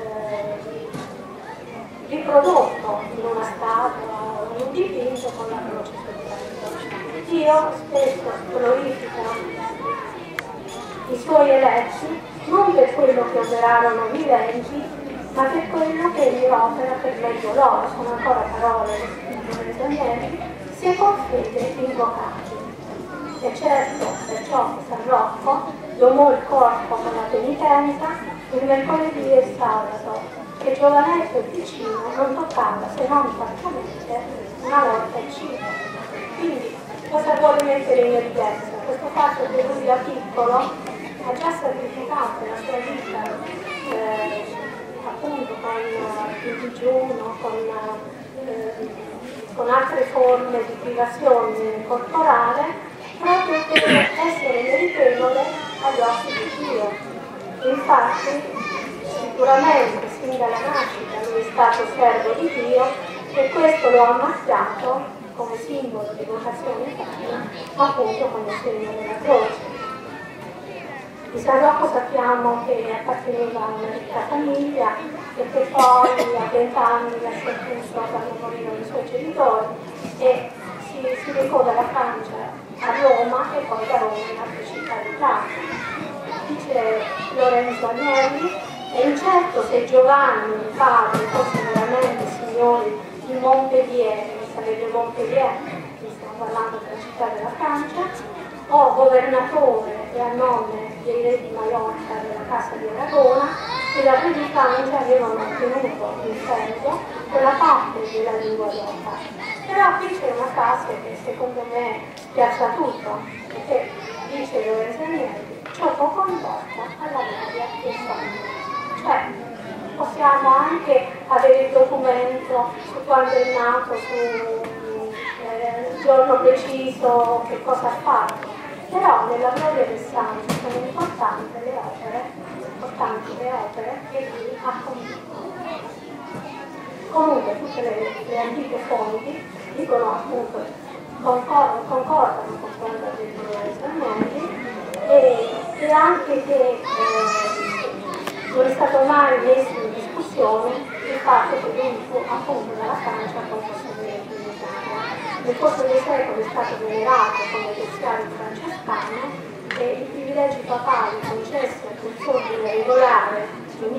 Speaker 8: riprodotto in una statua o in un dipinto con la croce sul petto. Dio spesso glorifica i suoi eletti non per quello che operarono viventi, ma per quello che egli opera per meglio loro. Sono ancora parole di Daniele, se con fede invocati. E certo, perciò che San Rocco domò il corpo con la penitenza il mercoledì e il sabato, che giovanetto e piccino non toccava se non parzialmente una volta al cibo. Quindi cosa vuole mettere in evidenza? Questo fatto che lui da piccolo ha già sacrificato la sua vita appunto con il digiuno, con altre forme di privazione corporale, proprio per essere meritevole agli occhi di Dio. Infatti, sicuramente, sin dalla nascita, lui è stato servo di Dio e questo lo ha marcato come simbolo di vocazione eterna, appunto con il segno della croce. Di San Rocco sappiamo che apparteneva a una ricca famiglia e che poi a 20 anni lasciò tutto quando morirono i suoi genitori e si recò dalla Francia a Roma e poi da Roma in altre città d'Italia. Dice Lorenzo Agnelli, è incerto se Giovanni, il padre, fosse veramente signore di Montpellier, sarebbe Montpellier, stiamo parlando della città della Francia, o governatore e a nome dei re di Maiorca della Casa di Aragona, che da re di Francia avevano ottenuto in feudo quella parte della lingua d'Oca. Però qui c'è una frase che secondo me spiazza tutto, perché dice Lorenzo Agnelli, ciò poco importa alla media del sogno. Cioè, possiamo anche avere il documento su quando è nato, su il giorno preciso, che cosa ha fatto, però nella gloria del santo sono importanti le opere che lui ha compiuto. Comunque tutte le antiche fonti dicono appunto, concordano con quello che dicono Lorenzo Agnelli e anche che non è stato mai messo in discussione il fatto che lui fu appunto dalla Francia poi possedere in Italia. Nel corso dei secoli è stato venerato come terziario francescano e i privilegi papali concessi al consordine regolare nel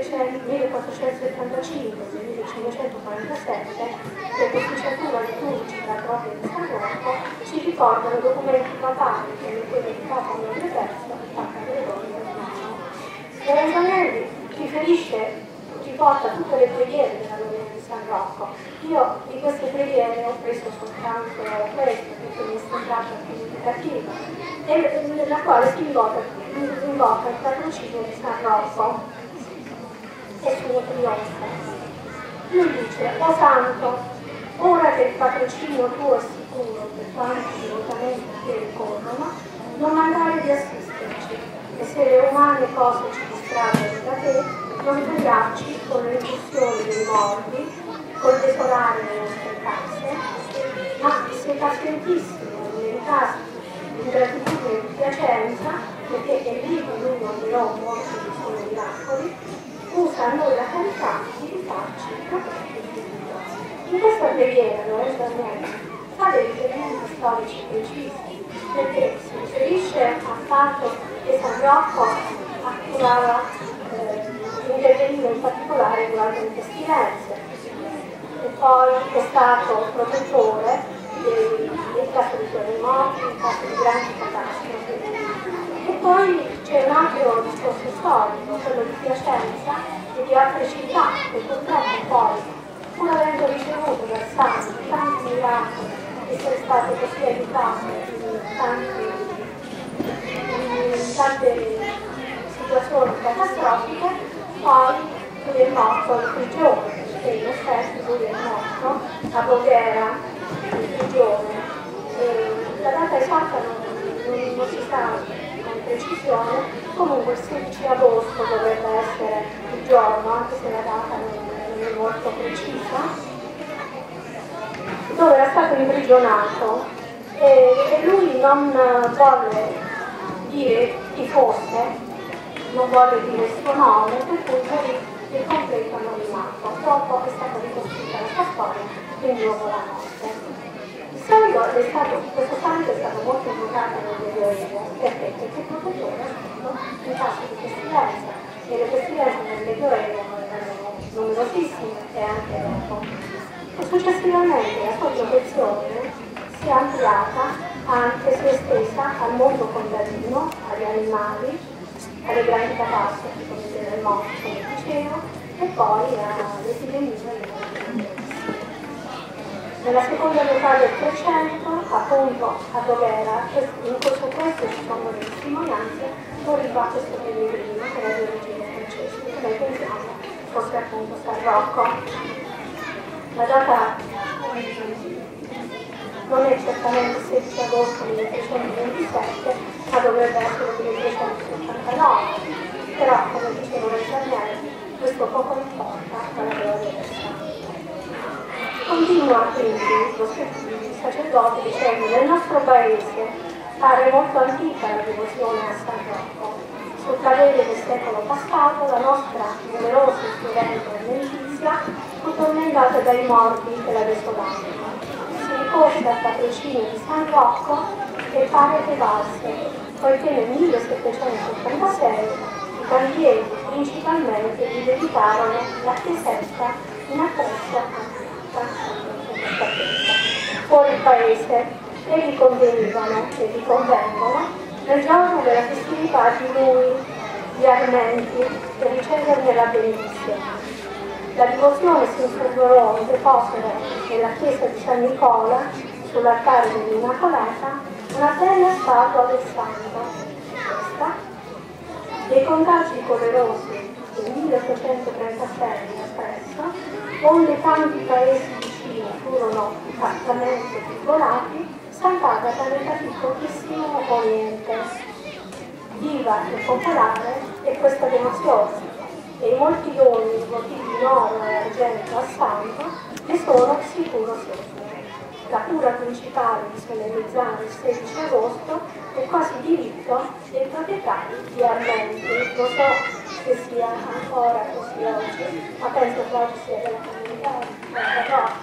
Speaker 8: 1475 e 1547 per l'ufficiatura liturgica proprio di San Rocco ci ricordano documenti papali come quello di Papa Pio III e Papa Gregorio IX. Lorenzo Agnelli riporta tutte le preghiere della gloria di San Rocco. Io di queste preghiere ho preso soltanto questo perché mi è sembrato significativo, e nella quale si invoca il patrocinio di San Rocco e suo trionfo. Lui dice: o Santo, ora che il patrocinio tuo è sicuro per quanti devotamente ti ricorrono, non mancare di assisterci, e se le umane cose ci distraggono da te, non svegliarci con le incursioni dei morti, col desolare le nostre casse, ma sei pazientissimo nelle case di gratitudine e di piacenza, perché è lì che lui operò molti dei suoi miracoli, usa a noi la carità di rifarci protetti di Dio. In questa preghiera Lorenzo Agnelli fa dei riferimenti storici precisi, perché si riferisce al fatto che San Rocco interveniva in particolare durante le pestilenze e poi è stato protettore nel caso di terremoti, nel caso di grandi catastrofi. E poi c'è un altro discorso storico, quello di Piacenza e di altre città che purtroppo poi, pur avendo ricevuto dal santo tanti miracoli, essere state così aiutate in tante situazioni catastrofiche, poi lui è morto in prigione, perché in effetti lui è morto a Voghera in prigione. La data esatta non si sa con precisione, Comunque il 16 agosto dovrebbe essere il giorno, anche se la data non è molto precisa, dove era stato imprigionato e lui non volle dire chi fosse, non volle dire il suo nome, per cui morì di completo anonimato. Dopo è stata ricostruita la sua storia, quindi dopo la morte. Il santo è stato, questo santo è stato molto invocato nel Medioevo, perché proteggeva in caso di pestilenza, e le pestilenze nel Medioevo erano numerosissime e anche dopo. E successivamente la sua protezione si è ampliata anche, si è estesa al mondo contadino, agli animali, alle grandi catastrofi come il terremoto, come dicevo, e poi alle epidemie. Nella seconda metà del 300, appunto a Dovera, in questo ci sono le testimonianze, moriva questo pellegrino che era di origine francese, che noi pensiamo fosse appunto San Rocco. La data non è certamente il 16 agosto 1327, ma dovrebbe essere 1389, però come dicevo Ranieri, questo poco importa alla gloria del Santo. Continua quindi il sacerdote dicendo: nel nostro paese pare molto antica la devozione a San Rocco. Sul cadere del secolo passato la nostra numerosa studente amicizia fu tormentata dai morti della desolata. Si ricorse al patrocinio di San Rocco e pare che valse, poiché nel 1786 i cantieri principalmente gli dedicarono la chiesetta in appresso fuori il paese e vi convenivano e vi convengono nel giorno della festività di lui, gli armenti, per riceverne la benedizione. La devozione si instaurò in deposito nella chiesa di San Nicola, sull'altare dell'Immacolata, una bella statua del santo. Questa, dei contagi colerosi del 1836 appresso, onde tanti paesi vicini furono altamente tribolati, Sant'Agata aveva pochissimo Oriente. Viva e popolare è questa devozione, e i molti doni votivi in oro e argento al santo ne sono sicuro segno. La cura principale di solennizzare il 16 agosto è quasi diritto dei proprietari di armenti. Lo so che sia ancora così oggi, ma penso che oggi sia della comunità di San Rocco.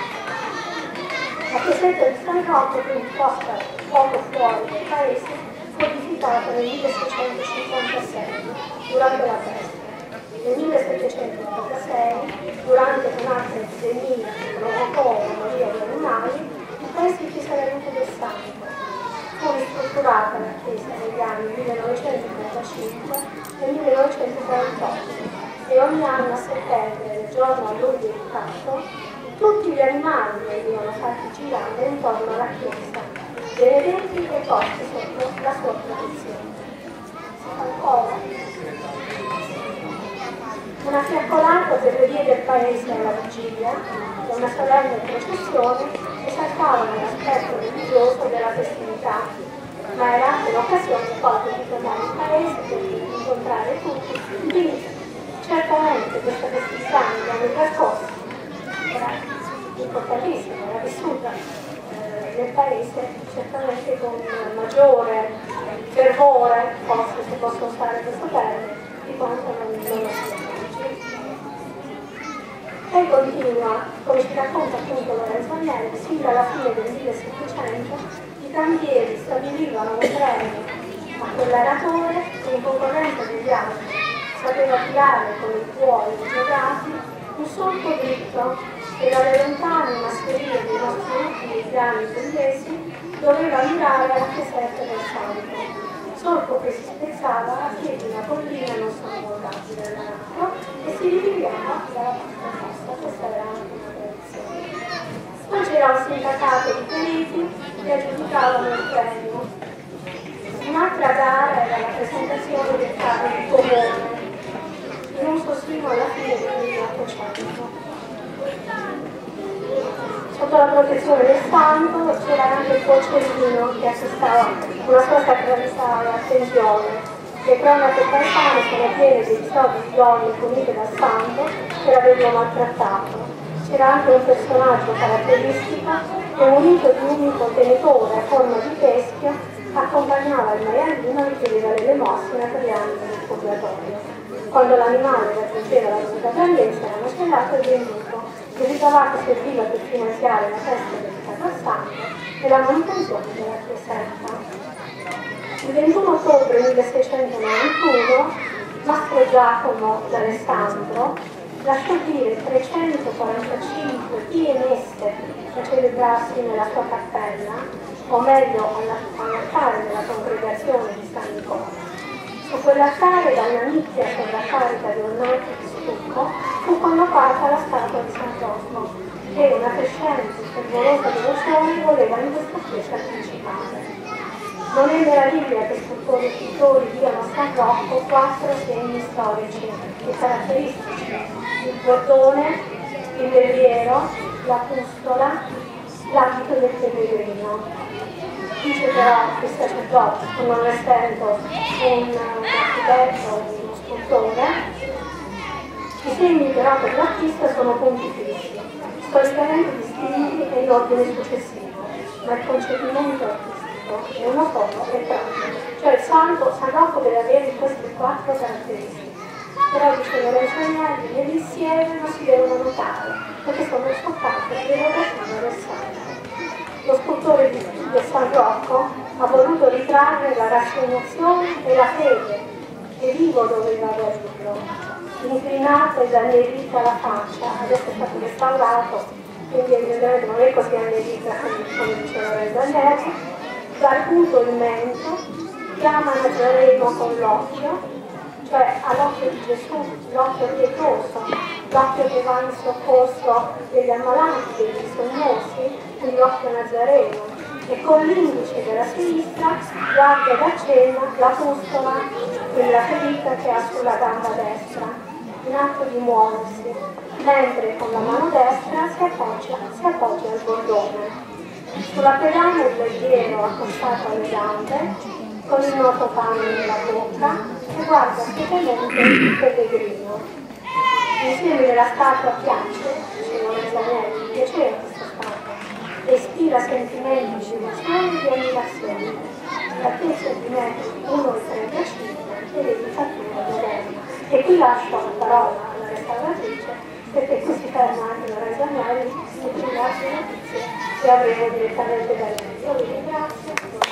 Speaker 8: La chiesetta di San Rocco, quindi posta poco fuori dal paese, fu edificata nel 1656, durante la peste. Nel 1786, durante un'altra epidemia che provocò la moria di animali, i paesi si avvenuto del santo. Fu ristrutturata la chiesa negli anni 1935 e 1938 e ogni anno a settembre, il giorno a lui dedicato, tutti gli animali venivano fatti girare intorno alla chiesa, benedenti e posti sotto la sua protezione. Si fa ancora una fiaccolata per le vie del paese alla vigilia e una solenne processione esaltavano l'aspetto religioso della festività, ma era anche l'occasione poi di tornare in paese per incontrare tutti. Quindi certamente questa festività negli anni trascorsi era importantissima, era vissuta nel paese certamente con maggiore fervore, forse se posso usare questo termine, di quanto non lo sia. E continua, come ci racconta appunto Lorenzo Agnelli, sin dalla fine del 1700 i cantieri stabilivano un premio a quell'aratore che in concorrenza degli altri sapeva tirare con i tuoi geodati un solco dritto che dalle lontane masserie dei nostri ultimi piani pugliesi doveva mirare alla chiesetta del santo. Solco che si spezzava a piedi di una collina non sormontabile dall'altro e si ripiegava dalla parte opposta. Questa era anche una tradizione. Poi c'era un sindacato di periti che aggiudicavano il premio. Un'altra gara era la presentazione del capo di comune, in uso sino alla fine del 1800. Sotto la protezione del santo c'era anche il porcellino che assestava una sua sacralità e attenzione. Le cronache paesane sono piene di episodi di donne punite dal santo per averlo maltrattato. C'era anche un personaggio caratteristico che, munito di un unico tenitore a forma di teschio, accompagnava il maialino e chiedeva l'elemosina per le anime del purgatorio. Quando l'animale raggiungeva la dovuta grandezza era macellato e venduto. Il ricavato serviva per finanziare la festa dedicata al santo e la manutenzione della chiesetta. Il 21 ottobre 1691 Mastro Giacomo d'Alessandro lasciò dire 345 pie messe da celebrarsi nella sua cappella, o meglio all'altare della congregazione di San Nicola. Su quell'altare, da una nicchia sovraccarica di ornamenti di stucco, fu collocata la statua di San Rocco, che una crescente e fervorosa devozione voleva in questa chiesa principale. Non è meraviglia che scultori e pittori diano a San Rocco 4 segni storici e caratteristici: il bordone, il levriero, la pustola, l'abito del pellegrino. Dice però il sacerdote, non essendo un architetto, uno scultore, i segni però per l'artista sono punti fissi, storicamente distinti e in ordine successivo, ma il concepimento artistico è uno solo e pratico, cioè il santo San Rocco deve avere queste 4 caratteristiche. Però dice Lorenzo Agnelli, nell'insieme non si devono notare, perché sono soltanto l'evocazione del santo. Lo scultore di San Rocco ha voluto ritrarre la rassegnazione e la fede che vivo doveva averlo. Inclinata ed annerita la faccia, adesso è stato restaurato, quindi evidentemente non è così annerita come dice Lorenzo Agnelli, barbuto il mento, chiama Nazareno con l'occhio, cioè all'occhio di Gesù, l'occhio pietoso, l'occhio che va in soccorso degli ammalati, degli bisognosi, quindi l'occhio nazareno, e con l'indice della sinistra guarda da cena la pustola, quindi la ferita che ha sulla gamba destra, in atto di muoversi, mentre con la mano destra si appoggia al bordone. Sulla pedana il levriero accostato alle gambe, con il noto pane nella bocca, e guarda spietamente il pellegrino. Insieme la statua piace, dice Lorenzo Agnelli, mi piaceva questa statua, e ispira sentimenti di emozione e di ammirazione. L'altezza di 1,35 m e l'edificatura moderna. E qui lascio la parola alla restauratrice, perché qui si ferma anche Lorenzo Agnelli e più altre notizie che avremo direttamente da lei. Io vi ringrazio.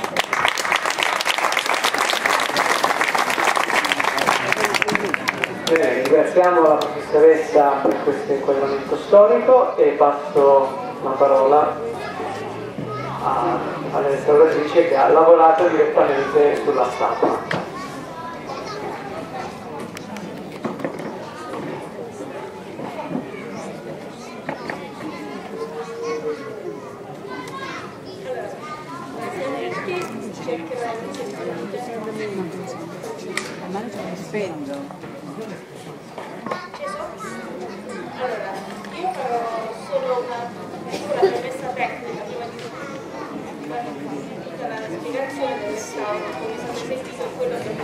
Speaker 2: Bene, ringraziamo la professoressa per questo inquadramento storico e passo la parola alla restauratrice che ha lavorato direttamente sulla statua.
Speaker 9: Allora, io farò solo una piccola premessa tecnica prima di tutta la spiegazione del restauro, come è stato sentito quello che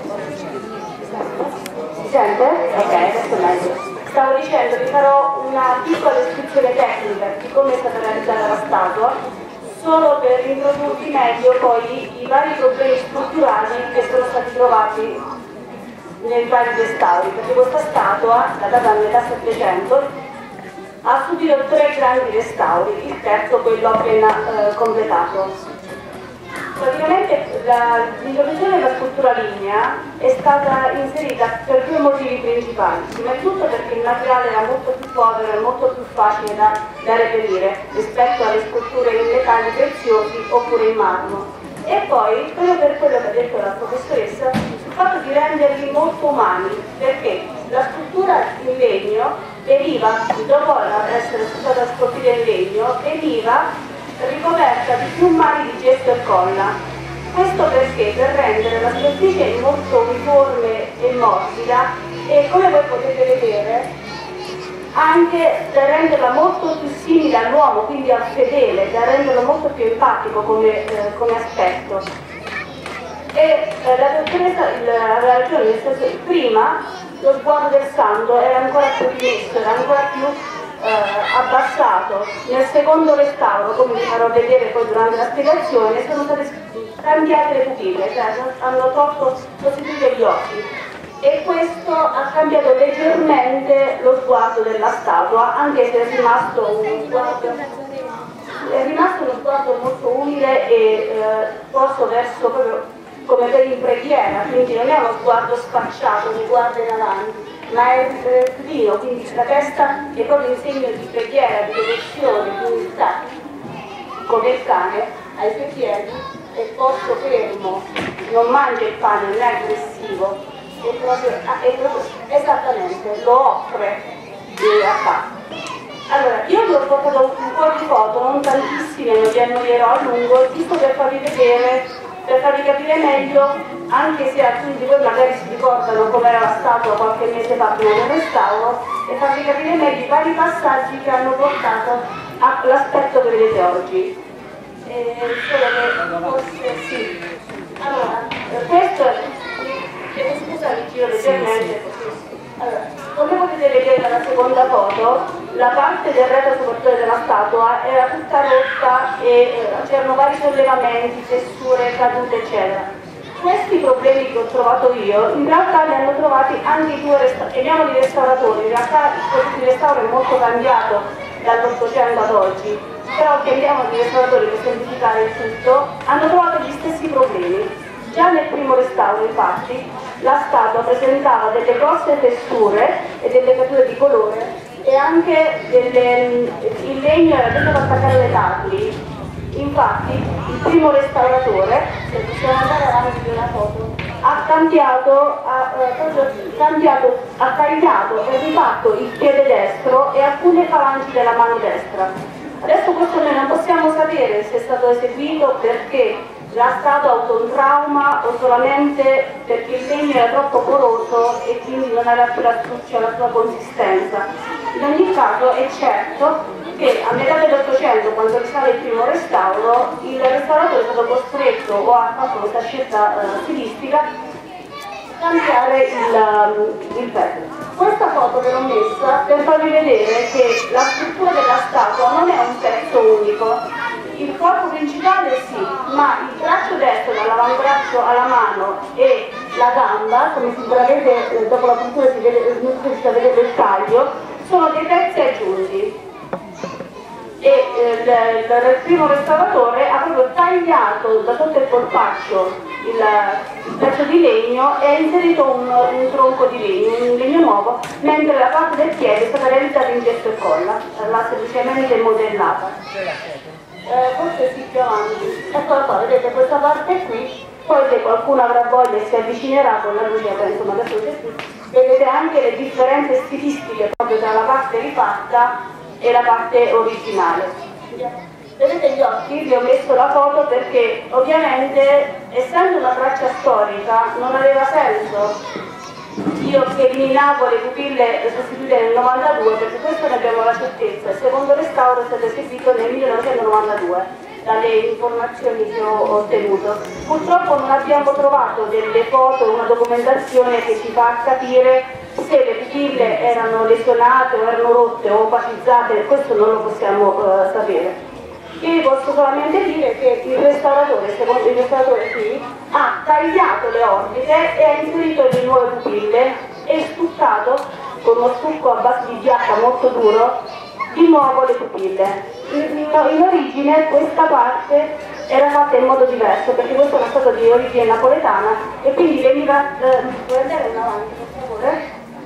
Speaker 8: Si sente? Ok, adesso meglio. Stavo dicendo, vi farò una piccola descrizione tecnica di come è stata realizzata la statua, solo per introdurvi meglio poi i vari problemi strutturali che sono stati trovati nei vari restauri, perché questa statua, datata a metà Settecento, ha subito 3 grandi restauri, il terzo quello appena completato. Praticamente l'introduzione della scultura lignea è stata inserita per 2 motivi principali. Prima di tutto perché il materiale era molto più povero e molto più facile da reperire rispetto alle sculture in metalli preziosi oppure in marmo. E poi, proprio per quello che ha detto la professoressa, sul fatto di renderli molto umani, perché la scultura in legno veniva, dopo essere stata scolpita in legno, veniva ricoperta di più mani di gesso e colla. Questo perché? Per rendere la superficie molto uniforme e morbida e, come voi potete vedere, anche da renderla molto più simile all'uomo, quindi al fedele, da renderlo molto più empatico come aspetto.
Speaker 10: e la dottoressa aveva ragione, nel senso che prima lo sguardo del santo era ancora più rimesso, era ancora più abbassato. Nel secondo restauro, come vi farò vedere poi durante la spiegazione, sono state cambiate le pupille, cioè hanno tolto sostituito gli occhi, e questo ha cambiato leggermente lo sguardo della statua, anche se è rimasto uno sguardo molto umile e posto verso proprio come per in preghiera, quindi non è uno sguardo sfacciato che guarda in avanti, ma è rectilineo, quindi la testa è proprio in segno di preghiera, di devozione, di umiltà, come il cane ai suoi piedi è posto fermo, non mangia il pane, non è aggressivo, è proprio esattamente, lo offre a parte. Allora, io vi ho portato un po' di foto, non tantissime, non vi annoierò a lungo, giusto per farvi vedere, per farvi capire meglio, anche se alcuni di voi magari si ricordano com'era la statua qualche mese fa prima del restauro, e farvi capire meglio i vari passaggi che hanno portato all'aspetto che vedete oggi. Solo che forse sì. Allora, questo scusa, mi giro leggermente così. Allora, come potete vedere dalla seconda foto, la parte del retro soprattutto della statua era tutta rotta e c'erano vari sollevamenti, tessure, cadute, eccetera. Questi problemi che ho trovato io, in realtà li hanno trovati anche i due restauratori, in realtà il processo di restauro è molto cambiato dall'800 ad oggi, però chiediamo di restauratori per semplificare il tutto, hanno trovato gli stessi problemi. Già nel primo restauro, infatti, la statua presentava delle grosse texture e delle cadute di colore e anche il legno era tutto da attaccare le tapoli. Infatti, il primo restauratore, se possiamo andare avanti di una foto, ha tagliato e rifatto il piede destro e alcune falangi della mano destra. Adesso questo noi non possiamo sapere se è stato eseguito perché la statua ha avuto un trauma o solamente perché il legno era troppo poroso e quindi non aveva più la sua consistenza. In ogni caso è certo che a metà dell'Ottocento, quando risale il primo restauro, il restauratore è stato costretto o ha fatto questa scelta stilistica a cambiare il pezzo. Questa foto ve l'ho messa per farvi vedere che la struttura della statua non è un pezzo unico. Il corpo principale sì, ma il braccio destro, dall'avambraccio alla mano e la gamba, come si vedete dopo la puntura si vede, non si riesce a vedere il taglio, sono dei pezzi aggiunti. E il primo restauratore ha proprio tagliato da sotto il polpaccio il pezzo di legno e ha inserito un tronco di legno, un legno nuovo, mentre la parte del piede è stata realizzata in gesso e colla, l'ha semplicemente modellata. Forse sì, più avanti. Eccola qua, vedete questa parte qui, poi se qualcuno avrà voglia e si avvicinerà con la luce, insomma adesso c'è qui, vedete anche le differenze stilistiche proprio tra la parte rifatta e la parte originale. Vedete gli occhi? Vi ho messo la foto perché ovviamente essendo una traccia storica non aveva senso io che eliminavo le pupille sostituite nel 92, perché questo ne abbiamo la certezza. Il secondo restauro è stato eseguito nel 1992 dalle informazioni che ho ottenuto. Purtroppo non abbiamo trovato delle foto, una documentazione che ci fa capire se le pupille erano lesionate o erano rotte o opacizzate, questo non lo possiamo sapere. Io vi posso solamente dire che il restauratore, secondo il restauratore qui, ha tagliato le orbite e ha inserito le nuove pupille e stuccato con uno stucco a base di giacca molto duro di nuovo le pupille. In origine questa parte era fatta in modo diverso perché questa è una statua di origine napoletana e quindi veniva, puoi andare in avanti per favore?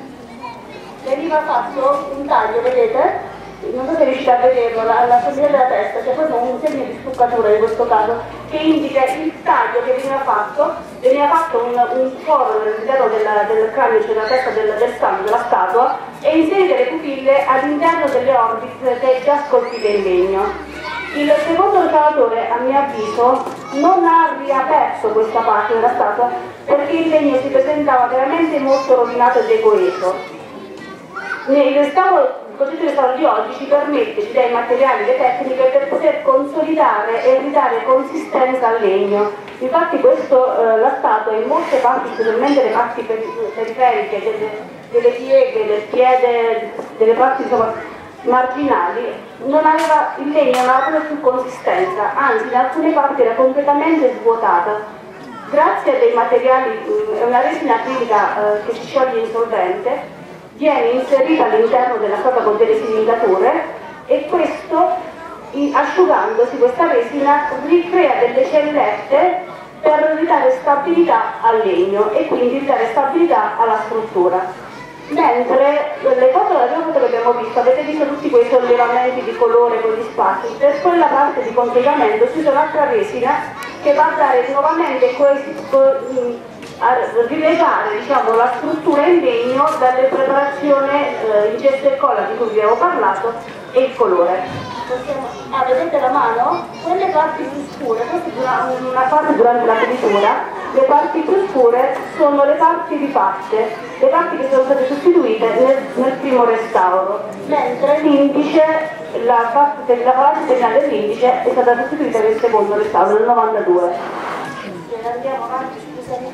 Speaker 10: Veniva fatto un taglio, vedete? Non so se riuscite a vederlo, alla sommità della testa c'è proprio un segno di stuccatura in questo caso che indica il taglio che veniva fatto un foro all'interno del cranio, cioè della testa del santo, della statua, e inserire le pupille all'interno delle orbite già scolpite in legno. Il secondo restauratore, a mio avviso, non ha riaperto questa parte della statua perché il legno si presentava veramente molto rovinato e decoeso. Il restauro progetto di restauro di oggi ci permette di dare i materiali e le tecniche per poter consolidare e ridare consistenza al legno. Infatti questo la statua in molte parti, specialmente le parti periferiche, delle pieghe, del piede, delle parti insomma, marginali, il legno non aveva più consistenza, anzi in alcune parti era completamente svuotata. Grazie a dei materiali, è una resina acrilica che si scioglie in solvente, viene inserita all'interno della statua con delle siringature e questo, asciugandosi questa resina, ricrea delle cellette per ridare stabilità al legno e quindi ridare stabilità alla struttura. Mentre le foto, la prima foto che abbiamo visto, avete visto tutti quei sollevamenti di colore con gli spazi, per quella parte di completamento si usa un'altra resina che va a dare nuovamente a rilevare diciamo, la struttura in legno dalle preparazioni in gesso e colla di cui vi avevo parlato e il colore. Vedete la mano? Quelle parti più scure, questa è una fase durante la pulitura, le parti più scure sono le parti rifatte, le parti che sono state sostituite nel primo restauro, mentre l'indice, la parte terminale dell'indice è stata sostituita nel secondo restauro, nel 92. Andiamo avanti, scusami.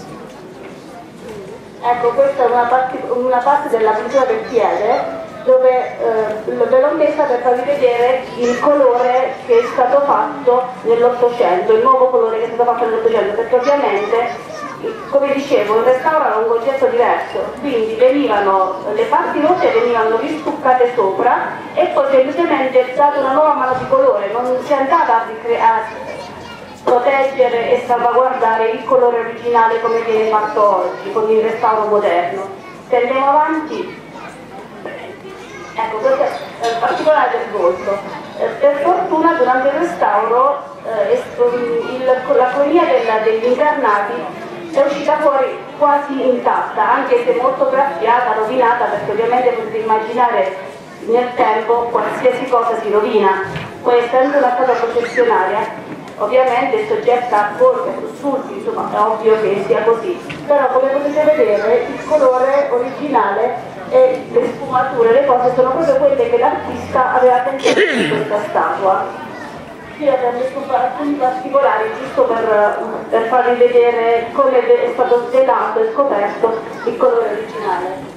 Speaker 10: Ecco, questa è una parte della pulitura del piede, dove ve l'ho messa per farvi vedere il colore che è stato fatto nell'Ottocento, il nuovo colore che è stato fatto nell'Ottocento, perché ovviamente, come dicevo, il restauro era un concetto diverso, quindi le parti rotte venivano ristuccate sopra e poi semplicemente data una nuova mano di colore, non si andava a proteggere e salvaguardare il colore originale come viene fatto oggi con il restauro moderno. Se andiamo avanti, ecco, questo è il particolare del volto. Per fortuna durante il restauro la cronia degli incarnati è uscita fuori quasi intatta, anche se molto graffiata, rovinata, perché ovviamente potete immaginare nel tempo qualsiasi cosa si rovina. Poi essendo una statua processionaria, ovviamente soggetta a forme, sussulti, insomma è ovvio che sia così. Però come potete vedere il colore originale e le sfumature, le cose sono proprio quelle che l'artista aveva pensato in questa statua. Qui abbiamo messo alcuni particolari giusto per farvi vedere come è stato svelato e scoperto il colore originale.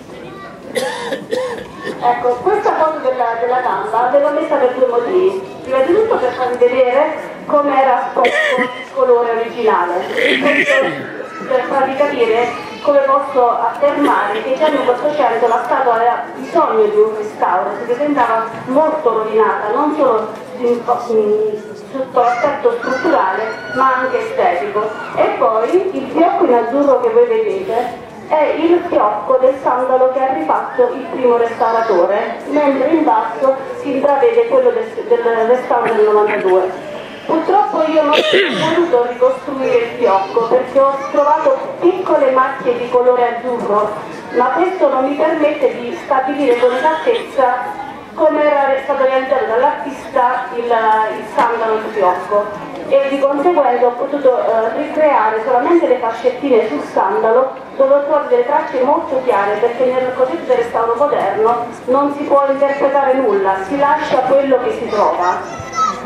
Speaker 10: Ecco, questa foto della gamba ve l'ho messa per due motivi. Prima di tutto per farvi vedere come era esposto il colore originale, per farvi capire come posso affermare che già nell'Ottocento la statua aveva bisogno di un restauro, si presentava molto rovinata, non solo sotto l'aspetto strutturale ma anche estetico. E poi il fiocco in azzurro che voi vedete è il fiocco del sandalo che ha rifatto il primo restauratore, mentre in basso si intravede quello del restauro del 92. Purtroppo io non ho voluto ricostruire il fiocco perché ho trovato piccole macchie di colore azzurro, ma questo non mi permette di stabilire con esattezza come era stato realizzato dall'artista il sandalo del fiocco, e di conseguenza ho potuto ricreare solamente le fascettine sul sandalo, dove ho trovato delle tracce molto chiare, perché nel concetto del restauro moderno non si può interpretare nulla, si lascia quello che si trova.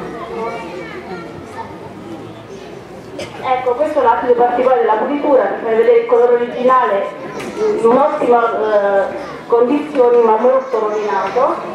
Speaker 10: Ecco, questo è un altro particolare della pulitura, per far vedere il colore originale in un'ottima condizioni ma molto rovinato.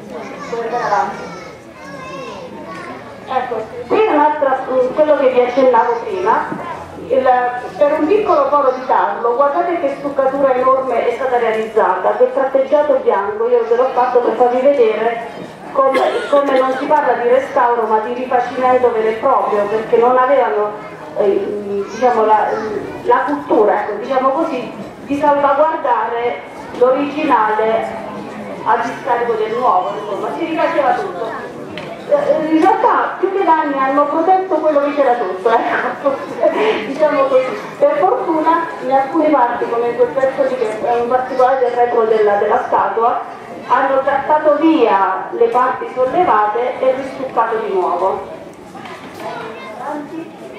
Speaker 10: Ecco, qui è quello che vi accennavo prima, per un piccolo foro di tarlo, guardate che stuccatura enorme è stata realizzata, quel tratteggiato bianco io ve l'ho fatto per farvi vedere come non si parla di restauro ma di rifacimento vero e proprio, perché non avevano diciamo, la cultura, ecco, diciamo così, di salvaguardare l'originale a discarico del nuovo, insomma, si rifaceva tutto. In realtà più che danni hanno protetto quello che c'era tutto, diciamo così. Per fortuna in alcune parti, come in quel pezzo lì che è un particolare del retro della statua, hanno trattato via le parti sollevate e ristuccato di nuovo.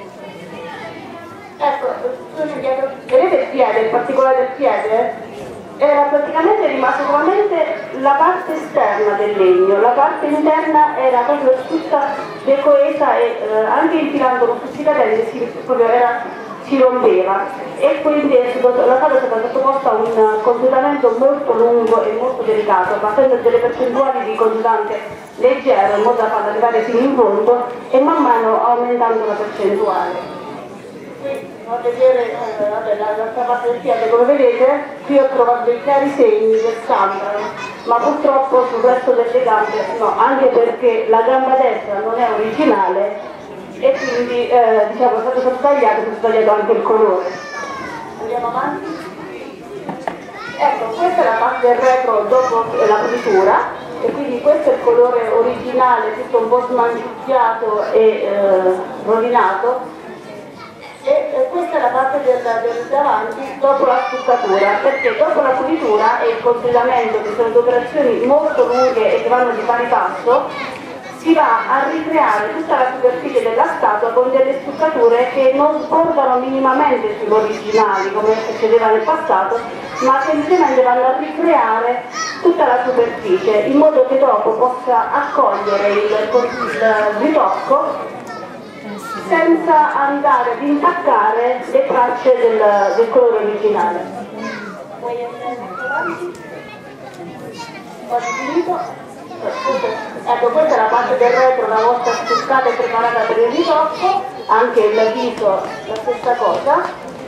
Speaker 10: Ecco, vedete il piede, il particolare del piede? era praticamente rimasta solamente la parte esterna del legno, la parte interna era proprio tutta decoesa e anche infilandolo su cicatelle si rompeva, e quindi la casa è stata sottoposta a un consolidamento molto lungo e molto delicato, partendo delle percentuali di consolidante leggero in modo da farla arrivare fino in fondo e man mano aumentando la percentuale. Qui a vedere l'altra parte del piede, come vedete, qui ho trovato dei chiari segni del sandalo, ma purtroppo sul resto delle gambe no, anche perché la gamba destra non è originale e quindi diciamo è stato tagliato anche il colore. Andiamo avanti. Ecco, questa è la parte del retro dopo la pulitura, e quindi questo è il colore originale, tutto un po' smanciucchiato e rovinato. E questa è la parte del davanti dopo la stuccatura, perché dopo la pulitura e il consolidamento, che sono due operazioni molto lunghe e che vanno di pari passo, si va a ricreare tutta la superficie della statua con delle stuccature che non sbordano minimamente sull'originale come succedeva nel passato, ma semplicemente vanno a ricreare tutta la superficie in modo che dopo possa accogliere il ritocco senza andare ad intaccare le tracce del colore originale. Vuoi andare avanti? Ho finito? Ecco, questa è la parte del retro una volta stuccata e preparata per il ritocco, anche il viso la stessa cosa.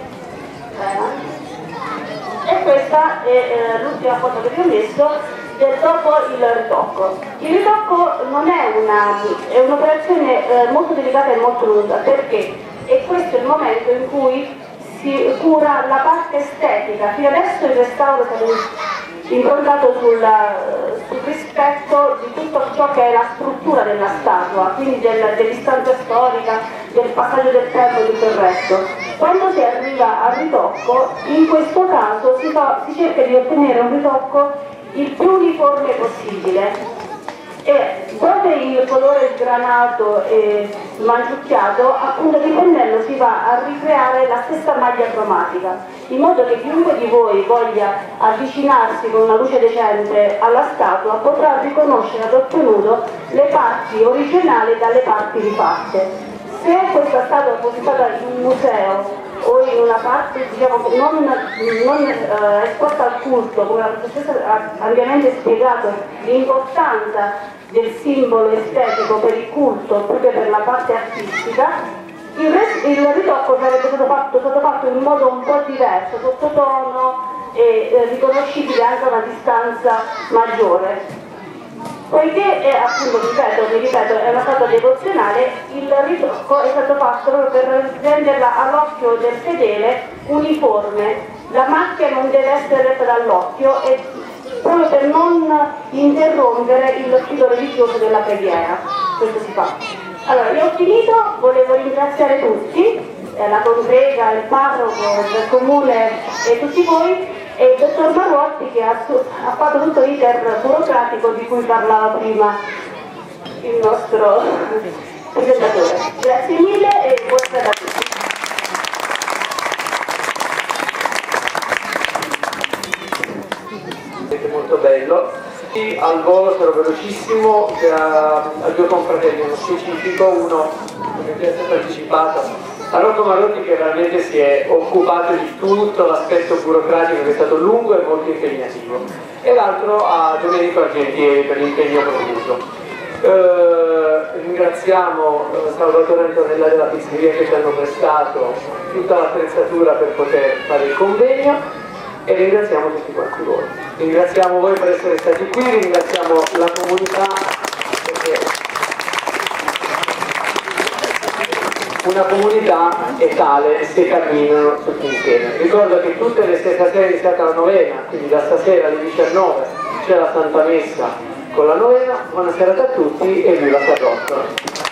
Speaker 10: E questa è l'ultima foto che vi ho messo dopo il ritocco. Il ritocco non è un'operazione molto delicata e molto lunga, perché è questo il momento in cui si cura la parte estetica. Fino adesso il restauro è stato improntato sul rispetto di tutto ciò che è la struttura della statua, quindi dell'istanza storica, del passaggio del tempo e tutto il resto. Quando si arriva al ritocco, in questo caso si cerca di ottenere un ritocco il più uniforme possibile, e dopo il colore sgranato e smanciucchiato, appunto di pennello si va a ricreare la stessa maglia cromatica, in modo che chiunque di voi voglia avvicinarsi con una luce decente alla statua potrà riconoscere ad occhio nudo le parti originali dalle parti rifatte. Se questa statua fosse stata in un museo o in una parte, diciamo, non esposta al culto, come la professoressa ha ampiamente spiegato, l'importanza del simbolo estetico per il culto, proprio per la parte artistica, il ritocco sarebbe stato fatto in modo un po' diverso, sottotono e riconoscibile anche a una distanza maggiore. Poiché appunto, vi ripeto, è una statua devozionale, il ritocco è stato fatto proprio per renderla all'occhio del fedele uniforme. La macchia non deve essere retta dall'occhio, e proprio per non interrompere il filo religioso della preghiera. Questo si fa. Allora, io ho finito, volevo ringraziare tutti, la congrega, il parroco del comune e tutti voi, e il dottor Marrotti che ha fatto tutto l'iter burocratico di cui parlava prima il nostro presentatore. Grazie mille e buona serata a tutti.
Speaker 2: Siete molto bello. Al volo sarò velocissimo, a due confratelli, uno specifico, uno che è stato anticipato, a Rocco Marrotti, che veramente si è occupato di tutto l'aspetto burocratico, che è stato lungo e molto impegnativo, e l'altro a Domenico Argentieri per l'impegno profuso. Ringraziamo Salvatore e Antonella della pizzeria che ci hanno prestato tutta l'attrezzatura per poter fare il convegno, e ringraziamo tutti quanti voi. Ringraziamo voi per essere stati qui, ringraziamo la comunità, perché una comunità è tale se camminano tutti insieme. Ricordo che tutte le stasera è iniziata la novena, quindi da stasera alle 19 c'è la Santa Messa con la novena. Buona serata a tutti e viva San Rocco!